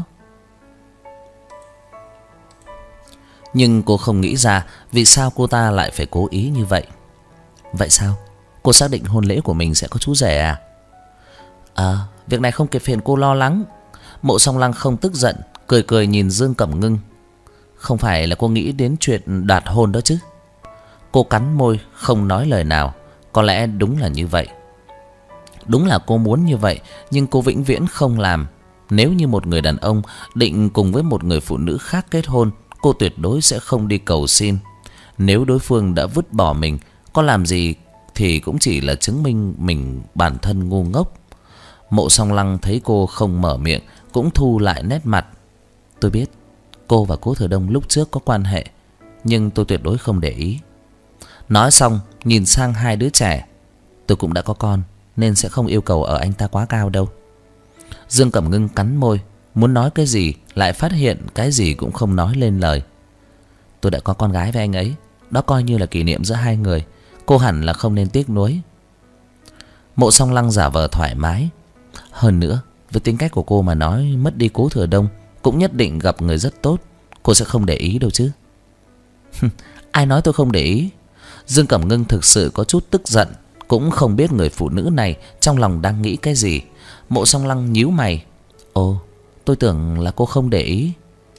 [SPEAKER 1] Nhưng cô không nghĩ ra vì sao cô ta lại phải cố ý như vậy. Vậy sao? Cô xác định hôn lễ của mình sẽ có chú rể à? À, việc này không kịp phiền cô lo lắng. Mộ Song Lăng không tức giận, cười cười nhìn Dương Cẩm Ngưng. Không phải là cô nghĩ đến chuyện đoạt hôn đó chứ? Cô cắn môi không nói lời nào. Có lẽ đúng là như vậy. Đúng là cô muốn như vậy, nhưng cô vĩnh viễn không làm. Nếu như một người đàn ông định cùng với một người phụ nữ khác kết hôn, cô tuyệt đối sẽ không đi cầu xin. Nếu đối phương đã vứt bỏ mình, có làm gì thì cũng chỉ là chứng minh mình bản thân ngu ngốc. Mộ Song Lăng thấy cô không mở miệng, cũng thu lại nét mặt. Tôi biết cô và Cố Thừa Đông lúc trước có quan hệ, nhưng tôi tuyệt đối không để ý. Nói xong nhìn sang hai đứa trẻ. Tôi cũng đã có con, nên sẽ không yêu cầu ở anh ta quá cao đâu. Dương Cẩm Ngưng cắn môi, muốn nói cái gì lại phát hiện cái gì cũng không nói lên lời. Tôi đã có con gái với anh ấy, đó coi như là kỷ niệm giữa hai người. Cô hẳn là không nên tiếc nuối. Mộ Song Lăng giả vờ thoải mái. Hơn nữa, với tính cách của cô mà nói mất đi Cố Thừa Đông cũng nhất định gặp người rất tốt. Cô sẽ không để ý đâu chứ? Ai nói tôi không để ý? Dương Cẩm Ngưng thực sự có chút tức giận, cũng không biết người phụ nữ này trong lòng đang nghĩ cái gì. Mộ Song Lăng nhíu mày. Ồ, tôi tưởng là cô không để ý.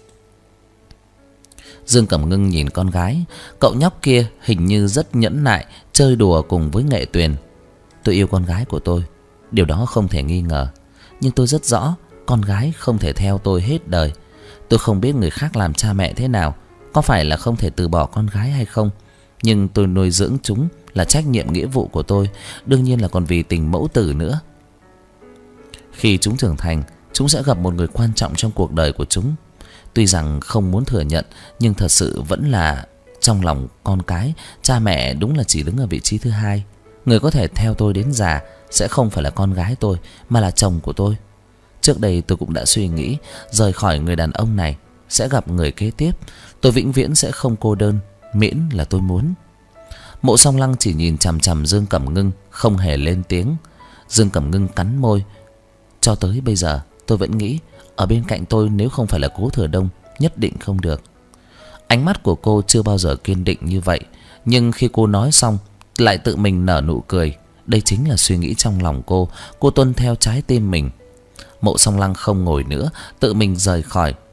[SPEAKER 1] Dương Cẩm Ngưng nhìn con gái. Cậu nhóc kia hình như rất nhẫn nại, chơi đùa cùng với Nghệ Tuyền. Tôi yêu con gái của tôi, điều đó không thể nghi ngờ. Nhưng tôi rất rõ con gái không thể theo tôi hết đời. Tôi không biết người khác làm cha mẹ thế nào, có phải là không thể từ bỏ con gái hay không, nhưng tôi nuôi dưỡng chúng là trách nhiệm nghĩa vụ của tôi. Đương nhiên là còn vì tình mẫu tử nữa. Khi chúng trưởng thành, chúng sẽ gặp một người quan trọng trong cuộc đời của chúng. Tuy rằng không muốn thừa nhận, nhưng thật sự vẫn là trong lòng con cái, cha mẹ đúng là chỉ đứng ở vị trí thứ hai. Người có thể theo tôi đến già sẽ không phải là con gái tôi, mà là chồng của tôi. Trước đây tôi cũng đã suy nghĩ rời khỏi người đàn ông này sẽ gặp người kế tiếp. Tôi vĩnh viễn sẽ không cô đơn, miễn là tôi muốn. Mộ Song Lăng chỉ nhìn chằm chằm Dương Cẩm Ngưng, không hề lên tiếng. Dương Cẩm Ngưng cắn môi. Cho tới bây giờ tôi vẫn nghĩ ở bên cạnh tôi nếu không phải là Cố Thừa Đông nhất định không được. Ánh mắt của cô chưa bao giờ kiên định như vậy, nhưng khi cô nói xong lại tự mình nở nụ cười. Đây chính là suy nghĩ trong lòng cô. Cô tuân theo trái tim mình. Mộ Song Lăng không ngồi nữa, tự mình rời khỏi.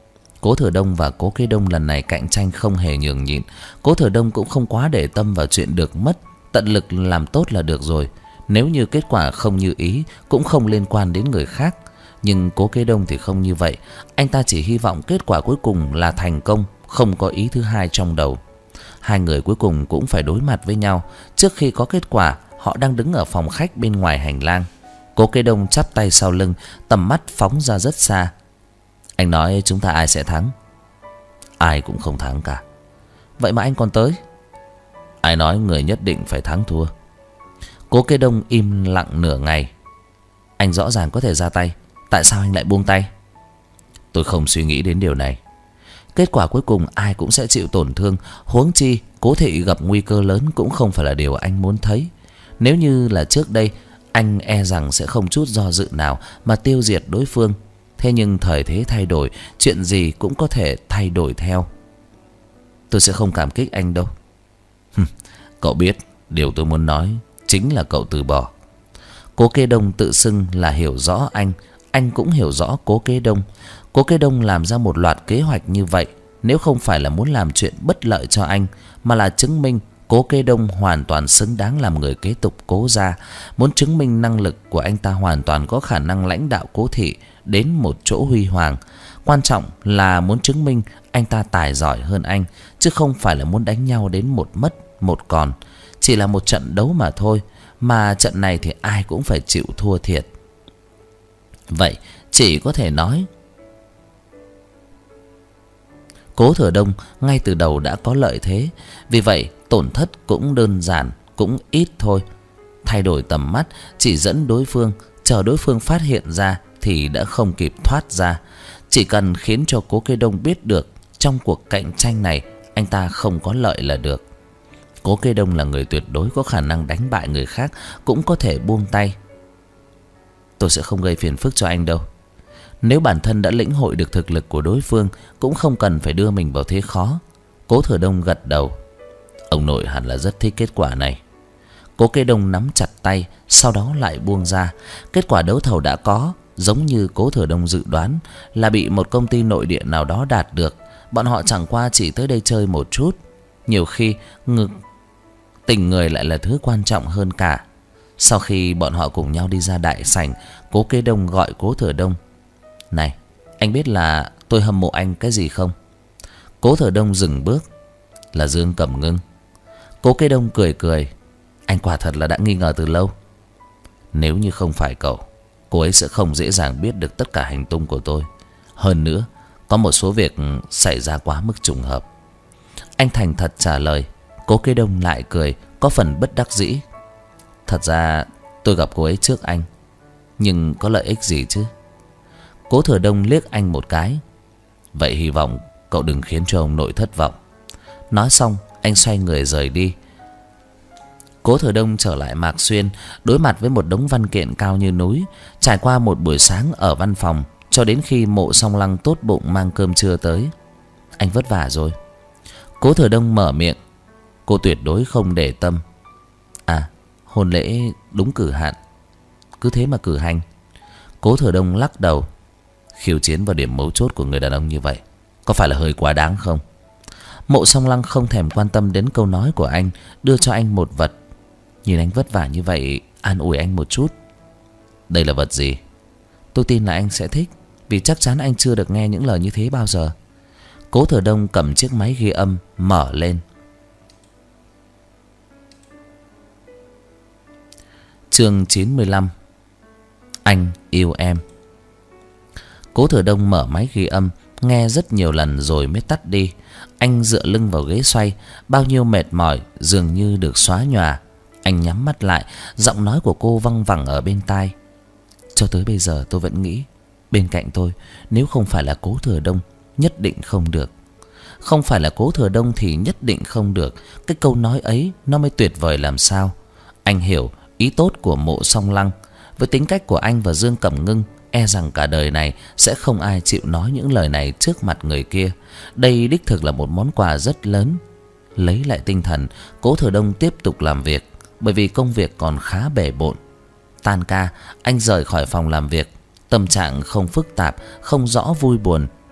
[SPEAKER 1] Cố Thừa Đông và Cố Kế Đông lần này cạnh tranh không hề nhường nhịn. Cố Thừa Đông cũng không quá để tâm vào chuyện được mất, tận lực làm tốt là được rồi. Nếu như kết quả không như ý cũng không liên quan đến người khác. Nhưng Cố Kế Đông thì không như vậy. Anh ta chỉ hy vọng kết quả cuối cùng là thành công, không có ý thứ hai trong đầu. Hai người cuối cùng cũng phải đối mặt với nhau. Trước khi có kết quả, họ đang đứng ở phòng khách bên ngoài hành lang. Cố Kế Đông chắp tay sau lưng, tầm mắt phóng ra rất xa. Anh nói chúng ta ai sẽ thắng? Ai cũng không thắng cả. Vậy mà anh còn tới? Ai nói người nhất định phải thắng thua? Cố Kế Đông im lặng nửa ngày. Anh rõ ràng có thể ra tay, tại sao anh lại buông tay? Tôi không suy nghĩ đến điều này. Kết quả cuối cùng ai cũng sẽ chịu tổn thương. Huống chi Cố Thị gặp nguy cơ lớn cũng không phải là điều anh muốn thấy. Nếu như là trước đây, anh e rằng sẽ không chút do dự nào mà tiêu diệt đối phương. Thế nhưng thời thế thay đổi, chuyện gì cũng có thể thay đổi theo. Tôi sẽ không cảm kích anh đâu. Cậu biết điều tôi muốn nói chính là cậu từ bỏ. Cố Kế Đông tự xưng là hiểu rõ anh, anh cũng hiểu rõ Cố Kế Đông. Cố Kế Đông làm ra một loạt kế hoạch như vậy, nếu không phải là muốn làm chuyện bất lợi cho anh, mà là chứng minh Cố Kế Đông hoàn toàn xứng đáng làm người kế tục Cố gia, muốn chứng minh năng lực của anh ta hoàn toàn có khả năng lãnh đạo Cố Thị đến một chỗ huy hoàng. Quan trọng là muốn chứng minh anh ta tài giỏi hơn anh, chứ không phải là muốn đánh nhau đến một mất một còn. Chỉ là một trận đấu mà thôi, mà trận này thì ai cũng phải chịu thua thiệt. Vậy chỉ có thể nói Cố Thừa Đông ngay từ đầu đã có lợi thế, vì vậy tổn thất cũng đơn giản, cũng ít thôi. Thay đổi tầm mắt, chỉ dẫn đối phương, chờ đối phương phát hiện ra thì đã không kịp thoát ra. Chỉ cần khiến cho Cố Kế Đông biết được trong cuộc cạnh tranh này anh ta không có lợi là được. Cố Kế Đông là người tuyệt đối có khả năng đánh bại người khác, cũng có thể buông tay. Tôi sẽ không gây phiền phức cho anh đâu. Nếu bản thân đã lĩnh hội được thực lực của đối phương, cũng không cần phải đưa mình vào thế khó. Cố Thừa Đông gật đầu. Ông nội hẳn là rất thích kết quả này. Cố Kế Đông nắm chặt tay, sau đó lại buông ra. Kết quả đấu thầu đã có, giống như Cố Thừa Đông dự đoán, là bị một công ty nội địa nào đó đạt được. Bọn họ chẳng qua chỉ tới đây chơi một chút. Nhiều khi ngực tình người lại là thứ quan trọng hơn cả. Sau khi bọn họ cùng nhau đi ra đại sảnh, Cố Kế Đông gọi Cố Thừa Đông. Này, anh biết là tôi hâm mộ anh cái gì không? Cố Thừa Đông dừng bước. Là Dương Cẩm Ngưng. Cố Kế Đông cười cười. Anh quả thật là đã nghi ngờ từ lâu. Nếu như không phải cậu, cô ấy sẽ không dễ dàng biết được tất cả hành tung của tôi. Hơn nữa, có một số việc xảy ra quá mức trùng hợp. Anh thành thật trả lời. Cố Kế Đông lại cười, có phần bất đắc dĩ. Thật ra tôi gặp cô ấy trước anh, nhưng có lợi ích gì chứ? Cố Thừa Đông liếc anh một cái. Vậy hy vọng cậu đừng khiến cho ông nội thất vọng. Nói xong anh xoay người rời đi. Cố Thừa Đông trở lại Mạc Xuyên, đối mặt với một đống văn kiện cao như núi. Trải qua một buổi sáng ở văn phòng, cho đến khi Mộ Song Lăng tốt bụng mang cơm trưa tới. Anh vất vả rồi. Cố Thừa Đông mở miệng. Cô tuyệt đối không để tâm. À, hôn lễ đúng cử hạn, cứ thế mà cử hành. Cố Thừa Đông lắc đầu. Khiêu chiến vào điểm mấu chốt của người đàn ông như vậy, có phải là hơi quá đáng không? Mộ Song Lăng không thèm quan tâm đến câu nói của anh, đưa cho anh một vật. Nhìn anh vất vả như vậy, an ủi anh một chút. Đây là vật gì? Tôi tin là anh sẽ thích, vì chắc chắn anh chưa được nghe những lời như thế bao giờ. Cố Thừa Đông cầm chiếc máy ghi âm, mở lên. Chương chín mươi lăm. Anh yêu em. Cố Thừa Đông mở máy ghi âm, nghe rất nhiều lần rồi mới tắt đi. Anh dựa lưng vào ghế xoay, bao nhiêu mệt mỏi dường như được xóa nhòa. Anh nhắm mắt lại, giọng nói của cô văng vẳng ở bên tai. Cho tới bây giờ tôi vẫn nghĩ, bên cạnh tôi nếu không phải là Cố Thừa Đông, nhất định không được. Không phải là Cố Thừa Đông thì nhất định không được. Cái câu nói ấy nó mới tuyệt vời làm sao. Anh hiểu ý tốt của Mộ Song Lăng. Với tính cách của anh và Dương Cẩm Ngưng, e rằng cả đời này sẽ không ai chịu nói những lời này trước mặt người kia. Đây đích thực là một món quà rất lớn. Lấy lại tinh thần, Cố Thừa Đông tiếp tục làm việc, bởi vì công việc còn khá bể bộn. Tan ca, anh rời khỏi phòng làm việc. Tâm trạng không phức tạp, không rõ vui buồn,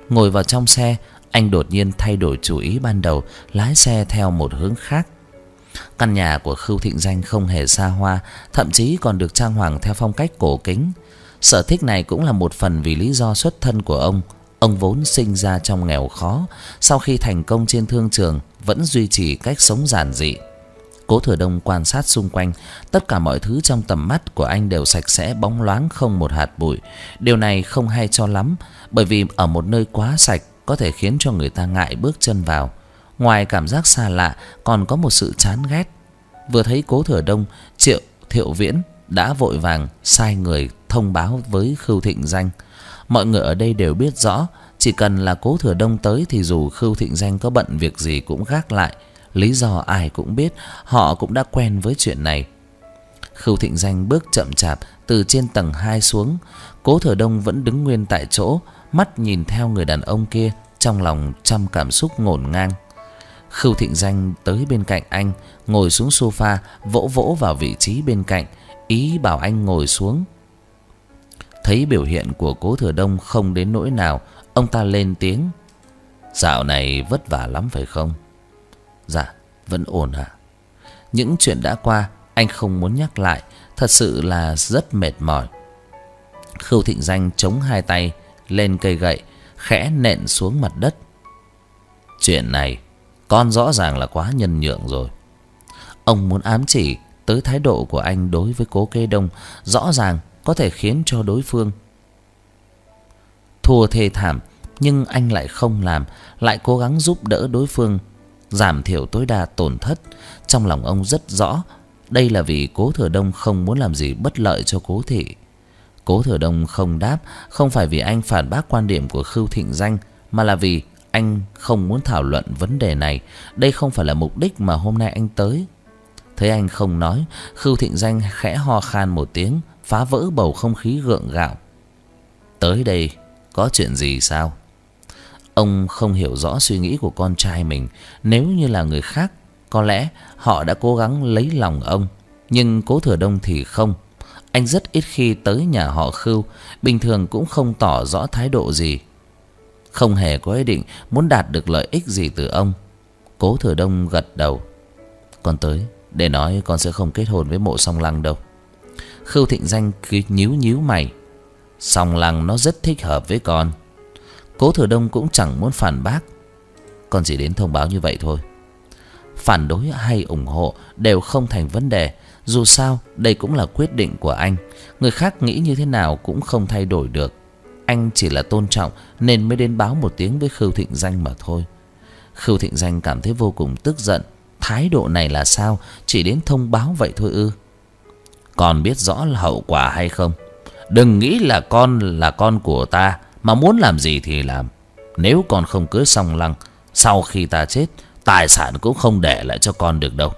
[SPEAKER 1] Ngồi vào trong xe, anh đột nhiên thay đổi chủ ý ban đầu, lái xe theo một hướng khác. Căn nhà của Khưu Thịnh Danh không hề xa hoa, thậm chí còn được trang hoàng theo phong cách cổ kính. Sở thích này cũng là một phần vì lý do xuất thân của ông. Ông vốn sinh ra trong nghèo khó, sau khi thành công trên thương trường vẫn duy trì cách sống giản dị. Cố Thừa Đông quan sát xung quanh, tất cả mọi thứ trong tầm mắt của anh đều sạch sẽ bóng loáng, không một hạt bụi. Điều này không hay cho lắm, bởi vì ở một nơi quá sạch có thể khiến cho người ta ngại bước chân vào. Ngoài cảm giác xa lạ, còn có một sự chán ghét. Vừa thấy Cố Thừa Đông, Triệu Thiệu Viễn đã vội vàng sai người thông báo với Khưu Thịnh Danh. Mọi người ở đây đều biết rõ, chỉ cần là Cố Thừa Đông tới thì dù Khưu Thịnh Danh có bận việc gì cũng gác lại. Lý do ai cũng biết, họ cũng đã quen với chuyện này. Khưu Thịnh Danh bước chậm chạp từ trên tầng hai xuống. Cố Thừa Đông vẫn đứng nguyên tại chỗ, mắt nhìn theo người đàn ông kia, trong lòng trăm cảm xúc ngổn ngang. Khưu Thịnh Danh tới bên cạnh anh, ngồi xuống sofa, vỗ vỗ vào vị trí bên cạnh, ý bảo anh ngồi xuống. Thấy biểu hiện của Cố Thừa Đông không đến nỗi nào, ông ta lên tiếng: "Dạo này vất vả lắm phải không?" "Dạ, vẫn ổn ạ." Những chuyện đã qua anh không muốn nhắc lại, thật sự là rất mệt mỏi. Khưu Thịnh Danh chống hai tay lên cây gậy, khẽ nện xuống mặt đất. "Chuyện này con rõ ràng là quá nhân nhượng rồi." Ông muốn ám chỉ tới thái độ của anh đối với Cố Kế Đông rõ ràng có thể khiến cho đối phương thua thê thảm, nhưng anh lại không làm, lại cố gắng giúp đỡ đối phương giảm thiểu tối đa tổn thất. Trong lòng ông rất rõ, đây là vì Cố Thừa Đông không muốn làm gì bất lợi cho Cố thị. Cố Thừa Đông không đáp, không phải vì anh phản bác quan điểm của Khưu Thịnh Danh, mà là vì anh không muốn thảo luận vấn đề này. Đây không phải là mục đích mà hôm nay anh tới. Thấy anh không nói, Khưu Thịnh Danh khẽ ho khan một tiếng, phá vỡ bầu không khí gượng gạo. "Tới đây có chuyện gì sao?" Ông không hiểu rõ suy nghĩ của con trai mình. Nếu như là người khác, có lẽ họ đã cố gắng lấy lòng ông, nhưng Cố Thừa Đông thì không. Anh rất ít khi tới nhà họ Khưu, bình thường cũng không tỏ rõ thái độ gì, không hề có ý định muốn đạt được lợi ích gì từ ông. Cố Thừa Đông gật đầu: "Con tới để nói con sẽ không kết hôn với Mộ Song Lăng đâu." Khưu Thịnh Danh cứ nhíu nhíu mày: "Song Lăng nó rất thích hợp với con." Cố Thừa Đông cũng chẳng muốn phản bác: "Con chỉ đến thông báo như vậy thôi." Phản đối hay ủng hộ đều không thành vấn đề, dù sao đây cũng là quyết định của anh, người khác nghĩ như thế nào cũng không thay đổi được. Anh chỉ là tôn trọng nên mới đến báo một tiếng với Khưu Thịnh Danh mà thôi. Khưu Thịnh Danh cảm thấy vô cùng tức giận. Thái độ này là sao? Chỉ đến thông báo vậy thôi ư? "Con biết rõ là hậu quả hay không? Đừng nghĩ là con là con của ta mà muốn làm gì thì làm. Nếu con không cưới Song Lăng, sau khi ta chết, tài sản cũng không để lại cho con được đâu."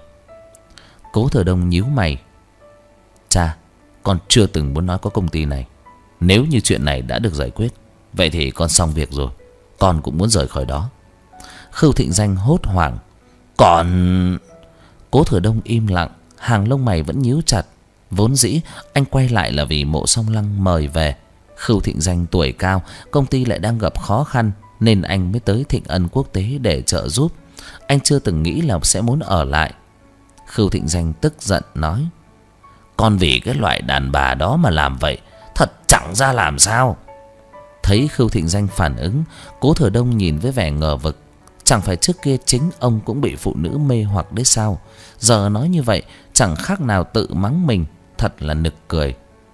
[SPEAKER 1] Cố Thừa Đông nhíu mày: "Cha, con chưa từng muốn nói có công ty này. Nếu như chuyện này đã được giải quyết, vậy thì con xong việc rồi, con cũng muốn rời khỏi đó." Khưu Thịnh Danh hốt hoảng: "Còn..." Cố Thừa Đông im lặng, hàng lông mày vẫn nhíu chặt. Vốn dĩ anh quay lại là vì Mộ Song Lăng mời về. Khưu Thịnh Danh tuổi cao, công ty lại đang gặp khó khăn, nên anh mới tới Thịnh Ân Quốc tế để trợ giúp. Anh chưa từng nghĩ là sẽ muốn ở lại. Khưu Thịnh Danh tức giận nói: "Con vì cái loại đàn bà đó mà làm vậy, thật chẳng ra làm sao." Thấy Khưu Thịnh Danh phản ứng, Cố Thừa Đông nhìn với vẻ ngờ vực. Chẳng phải trước kia chính ông cũng bị phụ nữ mê hoặc đấy sao? Giờ nói như vậy chẳng khác nào tự mắng mình, thật là nực cười.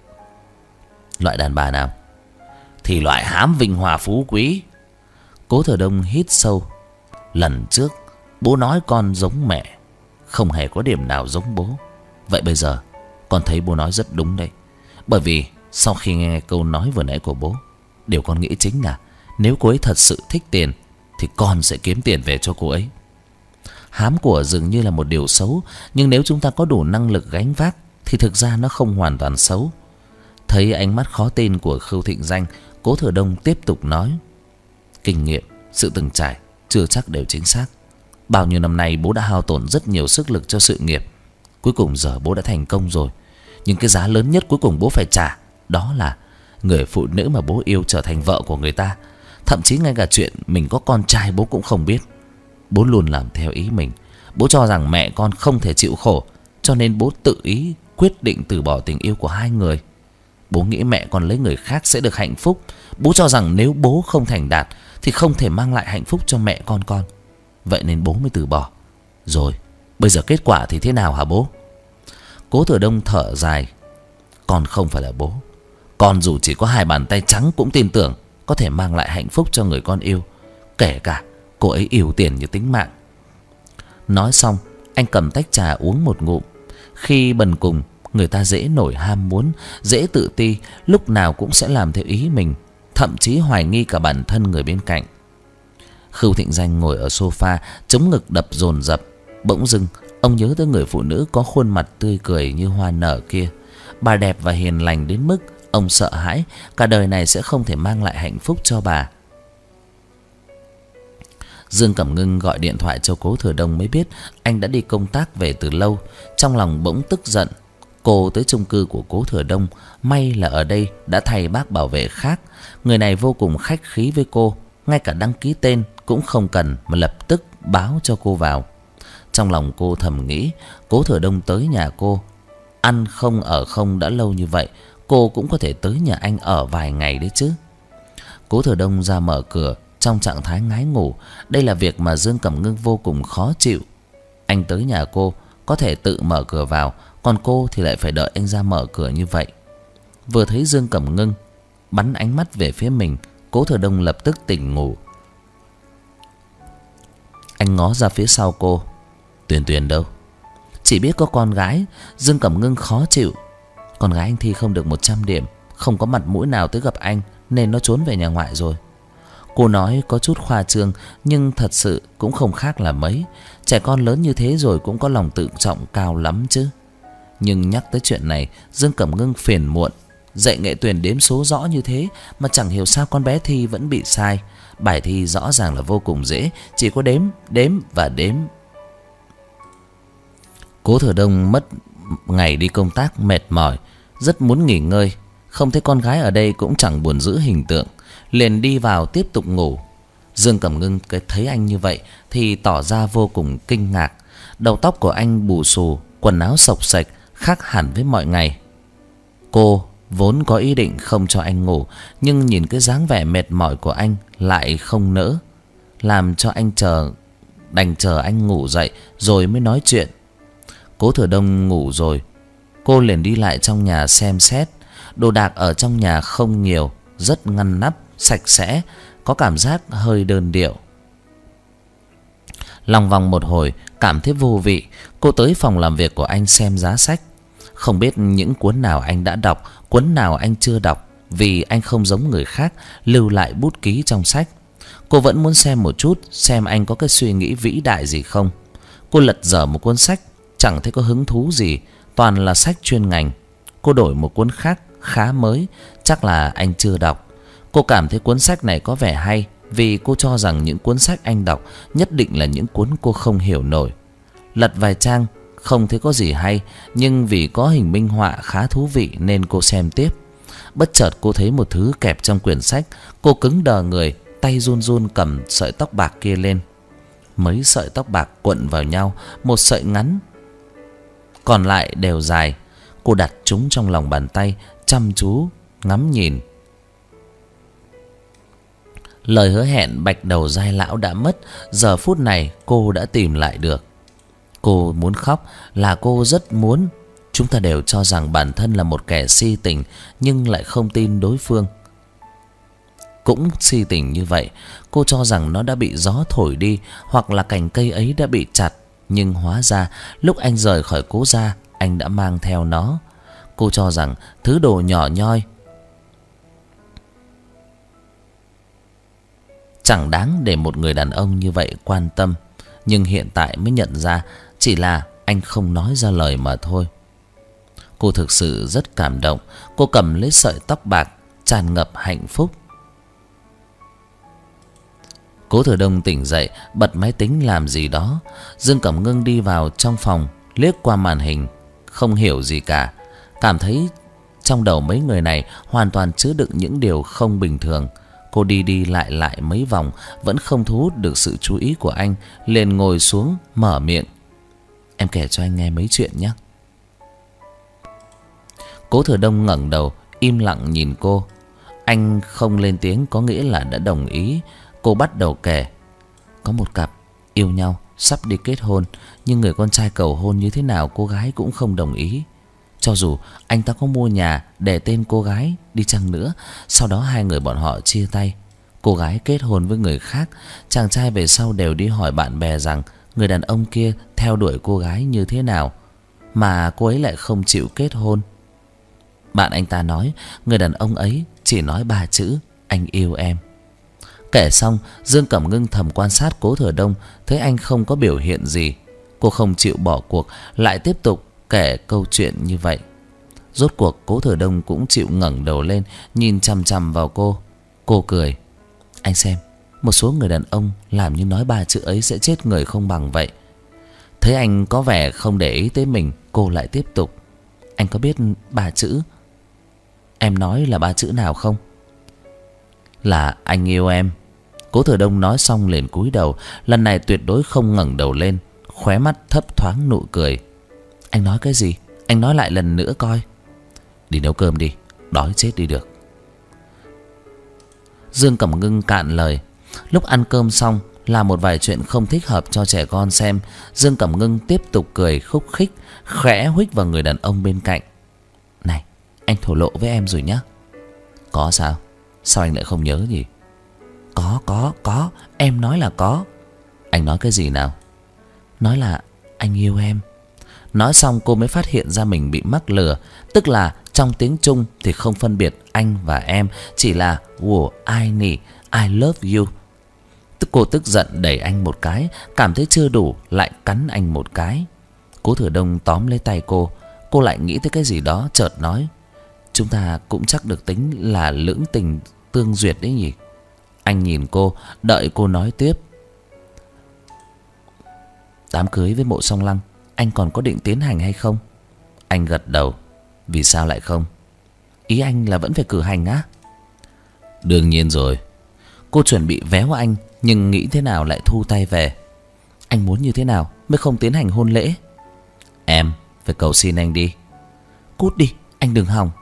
[SPEAKER 1] "Loại đàn bà nào?" "Thì loại hám vinh hoa phú quý." Cố Thừa Đông hít sâu: "Lần trước bố nói con giống mẹ, không hề có điểm nào giống bố. Vậy bây giờ con thấy bố nói rất đúng đấy. Bởi vì sau khi nghe câu nói vừa nãy của bố, điều con nghĩ chính là nếu cô ấy thật sự thích tiền thì con sẽ kiếm tiền về cho cô ấy. Hám của dường như là một điều xấu, nhưng nếu chúng ta có đủ năng lực gánh vác thì thực ra nó không hoàn toàn xấu." Thấy ánh mắt khó tin của Khưu Thịnh Danh, Cố Thừa Đông tiếp tục nói: "Kinh nghiệm, sự từng trải chưa chắc đều chính xác. Bao nhiêu năm nay bố đã hao tổn rất nhiều sức lực cho sự nghiệp. Cuối cùng giờ bố đã thành công rồi. Nhưng cái giá lớn nhất cuối cùng bố phải trả, đó là người phụ nữ mà bố yêu trở thành vợ của người ta. Thậm chí ngay cả chuyện mình có con trai bố cũng không biết. Bố luôn làm theo ý mình. Bố cho rằng mẹ con không thể chịu khổ, cho nên bố tự ý quyết định từ bỏ tình yêu của hai người. Bố nghĩ mẹ con lấy người khác sẽ được hạnh phúc. Bố cho rằng nếu bố không thành đạt thì không thể mang lại hạnh phúc cho mẹ con con. Vậy nên bố mới từ bỏ. Rồi bây giờ kết quả thì thế nào hả bố? Cố Thừa Đông thở dài. Con không phải là bố. Con dù chỉ có hai bàn tay trắng cũng tin tưởng có thể mang lại hạnh phúc cho người con yêu, kể cả cô ấy yêu tiền như tính mạng. Nói xong, anh cầm tách trà uống một ngụm. Khi bần cùng, người ta dễ nổi ham muốn, dễ tự ti, lúc nào cũng sẽ làm theo ý mình, thậm chí hoài nghi cả bản thân người bên cạnh. Khưu Thịnh Danh ngồi ở sofa, chống ngực đập dồn dập. Bỗng dưng, ông nhớ tới người phụ nữ có khuôn mặt tươi cười như hoa nở kia. Bà đẹp và hiền lành đến mức ông sợ hãi cả đời này sẽ không thể mang lại hạnh phúc cho bà. Dương Cẩm Ngưng gọi điện thoại cho Cố Thừa Đông mới biết anh đã đi công tác về từ lâu. Trong lòng bỗng tức giận. Cô tới chung cư của Cố Thừa Đông, may là ở đây đã thay bác bảo vệ khác. Người này vô cùng khách khí với cô, ngay cả đăng ký tên cũng không cần mà lập tức báo cho cô vào. Trong lòng cô thầm nghĩ, Cố Thừa Đông tới nhà cô, ăn không ở không đã lâu như vậy, cô cũng có thể tới nhà anh ở vài ngày đấy chứ. Cố Thừa Đông ra mở cửa trong trạng thái ngái ngủ. Đây là việc mà Dương Cẩm Ngưng vô cùng khó chịu. Anh tới nhà cô có thể tự mở cửa vào, còn cô thì lại phải đợi anh ra mở cửa như vậy. Vừa thấy Dương Cẩm Ngưng bắn ánh mắt về phía mình, Cố Thừa Đông lập tức tỉnh ngủ. Anh ngó ra phía sau cô. Tuyền Tuyền đâu? Chỉ biết có con gái. Dương Cẩm Ngưng khó chịu. Con gái anh thi không được một trăm điểm, không có mặt mũi nào tới gặp anh, nên nó trốn về nhà ngoại rồi. Cô nói có chút khoa trương, nhưng thật sự cũng không khác là mấy. Trẻ con lớn như thế rồi cũng có lòng tự trọng cao lắm chứ. Nhưng nhắc tới chuyện này, Dương Cẩm Ngưng phiền muộn. Dạy Nghệ Tuyền đếm số rõ như thế mà chẳng hiểu sao con bé Thi vẫn bị sai. Bài thi rõ ràng là vô cùng dễ, chỉ có đếm, đếm và đếm. Cố Thừa Đông mất ngày đi công tác mệt mỏi, rất muốn nghỉ ngơi. Không thấy con gái ở đây cũng chẳng buồn giữ hình tượng, liền đi vào tiếp tục ngủ. Dương Cẩm Ngưng thấy anh như vậy thì tỏ ra vô cùng kinh ngạc. Đầu tóc của anh bù xù, quần áo xộc xệch, khác hẳn với mọi ngày. Cô vốn có ý định không cho anh ngủ, nhưng nhìn cái dáng vẻ mệt mỏi của anh lại không nỡ, làm cho anh chờ, đành chờ anh ngủ dậy rồi mới nói chuyện. Cố Thừa Đông ngủ rồi, cô liền đi lại trong nhà xem xét. Đồ đạc ở trong nhà không nhiều, rất ngăn nắp, sạch sẽ, có cảm giác hơi đơn điệu. Lòng vòng một hồi, cảm thấy vô vị, cô tới phòng làm việc của anh xem giá sách. Không biết những cuốn nào anh đã đọc, cuốn nào anh chưa đọc, vì anh không giống người khác lưu lại bút ký trong sách. Cô vẫn muốn xem một chút, xem anh có cái suy nghĩ vĩ đại gì không. Cô lật dở một cuốn sách, chẳng thấy có hứng thú gì, toàn là sách chuyên ngành. Cô đổi một cuốn khác khá mới, chắc là anh chưa đọc. Cô cảm thấy cuốn sách này có vẻ hay, vì cô cho rằng những cuốn sách anh đọc nhất định là những cuốn cô không hiểu nổi. Lật vài trang không thấy có gì hay, nhưng vì có hình minh họa khá thú vị nên cô xem tiếp. Bất chợt cô thấy một thứ kẹp trong quyển sách. Cô cứng đờ người, tay run run cầm sợi tóc bạc kia lên. Mấy sợi tóc bạc cuộn vào nhau, một sợi ngắn, còn lại đều dài. Cô đặt chúng trong lòng bàn tay, chăm chú ngắm nhìn. Lời hứa hẹn bạch đầu giai lão đã mất, giờ phút này cô đã tìm lại được. Cô muốn khóc, là cô rất muốn. Chúng ta đều cho rằng bản thân là một kẻ si tình, nhưng lại không tin đối phương cũng si tình như vậy. Cô cho rằng nó đã bị gió thổi đi, hoặc là cành cây ấy đã bị chặt. Nhưng hóa ra lúc anh rời khỏi Cố gia, anh đã mang theo nó. Cô cho rằng thứ đồ nhỏ nhoi chẳng đáng để một người đàn ông như vậy quan tâm. Nhưng hiện tại mới nhận ra chỉ là anh không nói ra lời mà thôi. Cô thực sự rất cảm động. Cô cầm lấy sợi tóc bạc, tràn ngập hạnh phúc. Cố Thừa Đông tỉnh dậy, bật máy tính làm gì đó. Dương Cẩm Ngưng đi vào trong phòng, liếc qua màn hình, không hiểu gì cả. Cảm thấy trong đầu mấy người này hoàn toàn chứa đựng những điều không bình thường. Cô đi đi lại lại mấy vòng vẫn không thu hút được sự chú ý của anh, liền ngồi xuống mở miệng. Em kể cho anh nghe mấy chuyện nhé. Cố Thừa Đông ngẩng đầu im lặng nhìn cô. Anh không lên tiếng có nghĩa là đã đồng ý. Cô bắt đầu kể. Có một cặp yêu nhau sắp đi kết hôn, nhưng người con trai cầu hôn như thế nào cô gái cũng không đồng ý. Cho dù anh ta có mua nhà để tên cô gái đi chăng nữa, sau đó hai người bọn họ chia tay. Cô gái kết hôn với người khác. Chàng trai về sau đều đi hỏi bạn bè rằng người đàn ông kia theo đuổi cô gái như thế nào mà cô ấy lại không chịu kết hôn. Bạn anh ta nói người đàn ông ấy chỉ nói ba chữ anh yêu em. Kể xong, Dương Cẩm Ngưng thầm quan sát Cố Thừa Đông, thấy anh không có biểu hiện gì. Cô không chịu bỏ cuộc, lại tiếp tục kể câu chuyện như vậy. Rốt cuộc Cố Thừa Đông cũng chịu ngẩng đầu lên, nhìn chằm chằm vào cô. Cô cười. Anh xem, một số người đàn ông làm như nói ba chữ ấy sẽ chết người không bằng vậy. Thấy anh có vẻ không để ý tới mình, cô lại tiếp tục. Anh có biết ba chữ em nói là ba chữ nào không? Là anh yêu em. Cố Thừa Đông nói xong liền cúi đầu, lần này tuyệt đối không ngẩng đầu lên, khóe mắt thấp thoáng nụ cười. Anh nói cái gì? Anh nói lại lần nữa coi. Đi nấu cơm đi, đói chết đi được. Dương Cẩm Ngưng cạn lời. Lúc ăn cơm xong là một vài chuyện không thích hợp cho trẻ con xem. Dương Cẩm Ngưng tiếp tục cười khúc khích, khẽ huých vào người đàn ông bên cạnh. Này, anh thổ lộ với em rồi nhá. Có sao? Sao anh lại không nhớ nhỉ? Có, có, có. Em nói là có. Anh nói cái gì nào? Nói là anh yêu em. Nói xong cô mới phát hiện ra mình bị mắc lừa. Tức là trong tiếng Trung thì không phân biệt anh và em, chỉ là wo ai nì, I love you. Tức cô tức giận đẩy anh một cái, cảm thấy chưa đủ lại cắn anh một cái. Cố Thừa Đông tóm lấy tay cô. Cô lại nghĩ tới cái gì đó, chợt nói. Chúng ta cũng chắc được tính là lưỡng tình tương duyệt đấy nhỉ? Anh nhìn cô, đợi cô nói tiếp. Đám cưới với Mộ Song Lăng anh còn có định tiến hành hay không? Anh gật đầu. Vì sao lại không? Ý anh là vẫn phải cử hành á? Đương nhiên rồi. Cô chuẩn bị véo anh, nhưng nghĩ thế nào lại thu tay về. Anh muốn như thế nào mới không tiến hành hôn lễ? Em phải cầu xin anh đi. Cút đi, anh đừng hòng.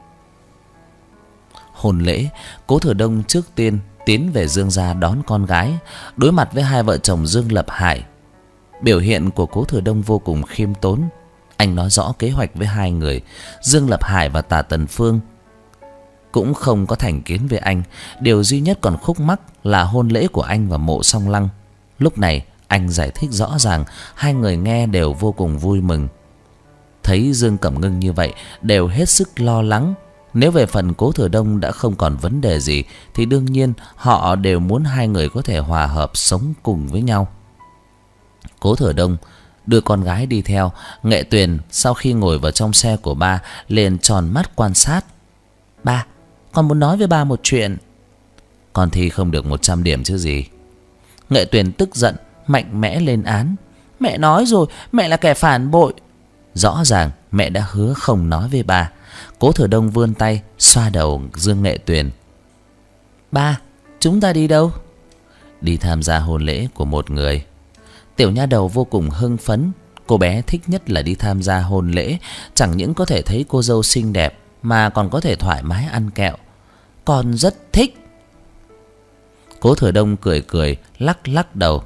[SPEAKER 1] Hôn lễ, Cố Thừa Đông trước tiên tiến về Dương gia đón con gái. Đối mặt với hai vợ chồng Dương Lập Hải, biểu hiện của Cố Thừa Đông vô cùng khiêm tốn. Anh nói rõ kế hoạch với hai người. Dương Lập Hải và Tả Tần Phương cũng không có thành kiến với anh. Điều duy nhất còn khúc mắc là hôn lễ của anh và Mộ Song Lăng. Lúc này anh giải thích rõ ràng, hai người nghe đều vô cùng vui mừng. Thấy Dương Cẩm Ngưng như vậy đều hết sức lo lắng. Nếu về phần Cố Thừa Đông đã không còn vấn đề gì thì đương nhiên họ đều muốn hai người có thể hòa hợp sống cùng với nhau. Cố Thừa Đông đưa con gái đi theo. Nghệ Tuyền sau khi ngồi vào trong xe của ba liền tròn mắt quan sát. Ba, con muốn nói với ba một chuyện. Con thi không được một trăm điểm chứ gì. Nghệ Tuyền tức giận mạnh mẽ lên án. Mẹ nói rồi, mẹ là kẻ phản bội. Rõ ràng mẹ đã hứa không nói với ba. Cố Thừa Đông vươn tay xoa đầu Dương Nghệ Tuyền. Ba, chúng ta đi đâu? Đi tham gia hôn lễ của một người. Tiểu nha đầu vô cùng hưng phấn. Cô bé thích nhất là đi tham gia hôn lễ. Chẳng những có thể thấy cô dâu xinh đẹp mà còn có thể thoải mái ăn kẹo. Con rất thích. Cố Thừa Đông cười cười lắc lắc đầu.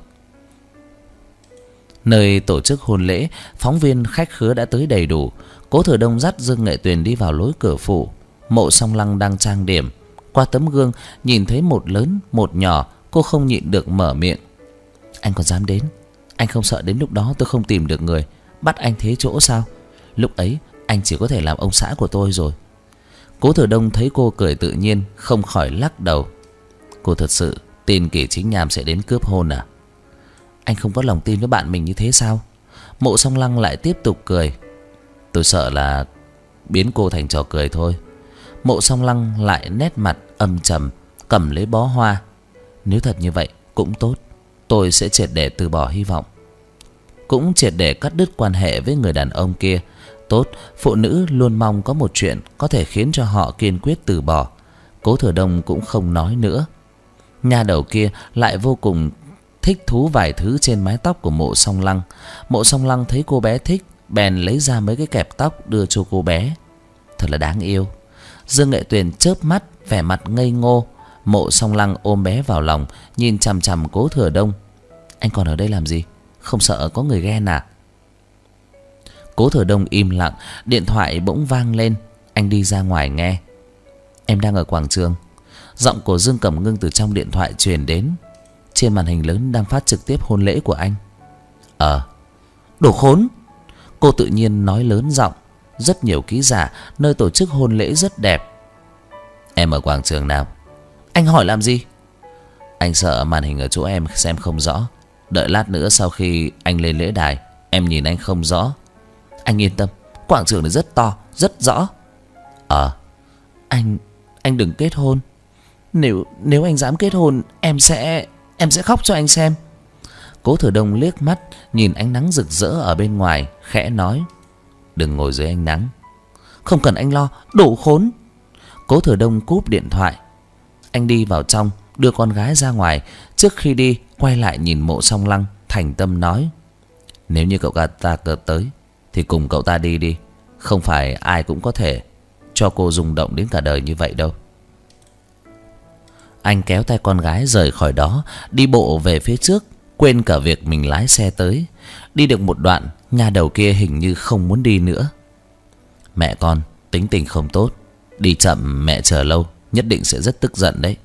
[SPEAKER 1] Nơi tổ chức hôn lễ, phóng viên khách khứa đã tới đầy đủ. Cố Thừa Đông dắt Dương Nghệ Tuyền đi vào lối cửa phụ. Mộ Song Lăng đang trang điểm. Qua tấm gương nhìn thấy một lớn một nhỏ, cô không nhịn được mở miệng. Anh còn dám đến? Anh không sợ đến lúc đó tôi không tìm được người bắt anh thế chỗ sao? Lúc ấy anh chỉ có thể làm ông xã của tôi rồi. Cố Thừa Đông thấy cô cười tự nhiên, không khỏi lắc đầu. Cô thật sự tin Kỷ Chính Nham sẽ đến cướp hôn à? Anh không có lòng tin với bạn mình như thế sao? Mộ Song Lăng lại tiếp tục cười. Tôi sợ là biến cô thành trò cười thôi. Mộ Song Lăng lại nét mặt âm trầm, cầm lấy bó hoa. Nếu thật như vậy cũng tốt, tôi sẽ triệt để từ bỏ hy vọng, cũng triệt để cắt đứt quan hệ với người đàn ông kia. Tốt, phụ nữ luôn mong có một chuyện có thể khiến cho họ kiên quyết từ bỏ. Cố Thừa Đông cũng không nói nữa, Nha đầu kia lại vô cùng thích thú vài thứ trên mái tóc của Mộ Song Lăng. Mộ Song Lăng thấy cô bé thích, bèn lấy ra mấy cái kẹp tóc đưa cho cô bé. Thật là đáng yêu. Dương Nghệ Tuyền chớp mắt, vẻ mặt ngây ngô. Mộ Song Lăng ôm bé vào lòng, nhìn chằm chằm Cố Thừa Đông. Anh còn ở đây làm gì? Không sợ có người ghen à? Cố Thừa Đông im lặng. Điện thoại bỗng vang lên. Anh đi ra ngoài nghe. Em đang ở quảng trường. Giọng của Dương Cẩm Ngưng từ trong điện thoại truyền đến. Trên màn hình lớn đang phát trực tiếp hôn lễ của anh. Ờ. Đồ khốn. Cô tự nhiên nói lớn giọng. Rất nhiều ký giả, nơi tổ chức hôn lễ rất đẹp. Em ở quảng trường nào? Anh hỏi làm gì? Anh sợ màn hình ở chỗ em xem không rõ. Đợi lát nữa sau khi anh lên lễ đài, em nhìn anh không rõ. Anh yên tâm, quảng trường này rất to, rất rõ. Ờ. Anh, anh đừng kết hôn. Nếu, nếu anh dám kết hôn, em sẽ, em sẽ khóc cho anh xem. Cố Thừa Đông liếc mắt, nhìn ánh nắng rực rỡ ở bên ngoài, khẽ nói. Đừng ngồi dưới ánh nắng. Không cần anh lo, đồ khốn. Cố Thừa Đông cúp điện thoại. Anh đi vào trong, đưa con gái ra ngoài. Trước khi đi, quay lại nhìn Mộ Song Lăng, thành tâm nói. Nếu như cậu ta tới, thì cùng cậu ta đi đi. Không phải ai cũng có thể cho cô rung động đến cả đời như vậy đâu. Anh kéo tay con gái rời khỏi đó, đi bộ về phía trước, quên cả việc mình lái xe tới. Đi được một đoạn, nha đầu kia hình như không muốn đi nữa. Mẹ con tính tình không tốt, đi chậm mẹ chờ lâu nhất định sẽ rất tức giận đấy.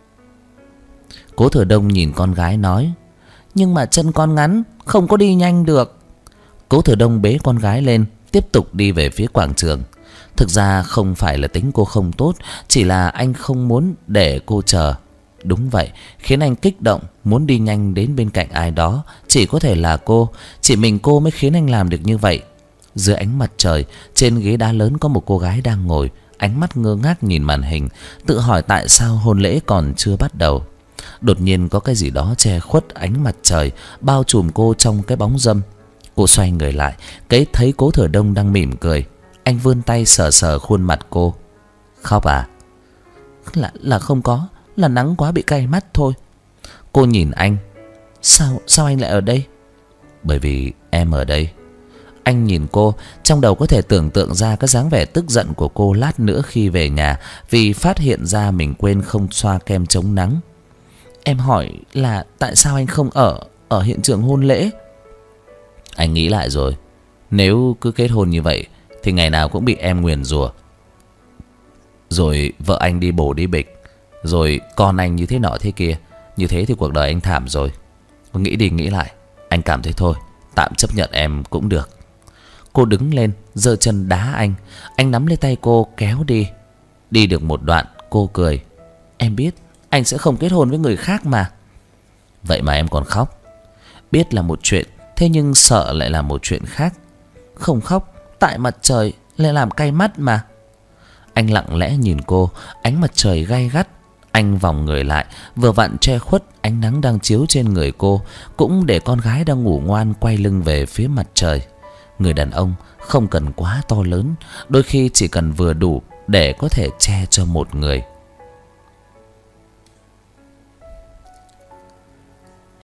[SPEAKER 1] Cố Thừa Đông nhìn con gái nói. Nhưng mà chân con ngắn, không có đi nhanh được. Cố Thừa Đông bế con gái lên, tiếp tục đi về phía quảng trường. Thực ra không phải là tính cô không tốt, chỉ là anh không muốn để cô chờ. Đúng vậy, khiến anh kích động, muốn đi nhanh đến bên cạnh ai đó. Chỉ có thể là cô, chỉ mình cô mới khiến anh làm được như vậy. Dưới ánh mặt trời, trên ghế đá lớn có một cô gái đang ngồi, ánh mắt ngơ ngác nhìn màn hình, tự hỏi tại sao hôn lễ còn chưa bắt đầu. Đột nhiên có cái gì đó che khuất ánh mặt trời, bao trùm cô trong cái bóng râm. Cô xoay người lại, cái thấy Cố Thừa Đông đang mỉm cười. Anh vươn tay sờ sờ khuôn mặt cô. Khóc à? Là, là không có, là nắng quá bị cay mắt thôi. Cô nhìn anh. Sao, sao anh lại ở đây? Bởi vì em ở đây. Anh nhìn cô, trong đầu có thể tưởng tượng ra cái dáng vẻ tức giận của cô lát nữa khi về nhà, vì phát hiện ra mình quên không xoa kem chống nắng. Em hỏi là tại sao anh không ở ở hiện trường hôn lễ? Anh nghĩ lại rồi, nếu cứ kết hôn như vậy thì ngày nào cũng bị em nguyền rủa. Rồi vợ anh đi bổ đi bịch, rồi con anh như thế nọ thế kia. Như thế thì cuộc đời anh thảm rồi. Nghĩ đi nghĩ lại, anh cảm thấy thôi, tạm chấp nhận em cũng được. Cô đứng lên, giơ chân đá anh. Anh nắm lấy tay cô kéo đi. Đi được một đoạn, cô cười. Em biết anh sẽ không kết hôn với người khác mà. Vậy mà em còn khóc. Biết là một chuyện, thế nhưng sợ lại là một chuyện khác. Không khóc, tại mặt trời lại làm cay mắt mà. Anh lặng lẽ nhìn cô, ánh mặt trời gay gắt. Anh vòng người lại, vừa vặn che khuất ánh nắng đang chiếu trên người cô, cũng để con gái đang ngủ ngoan quay lưng về phía mặt trời. Người đàn ông không cần quá to lớn, đôi khi chỉ cần vừa đủ để có thể che cho một người.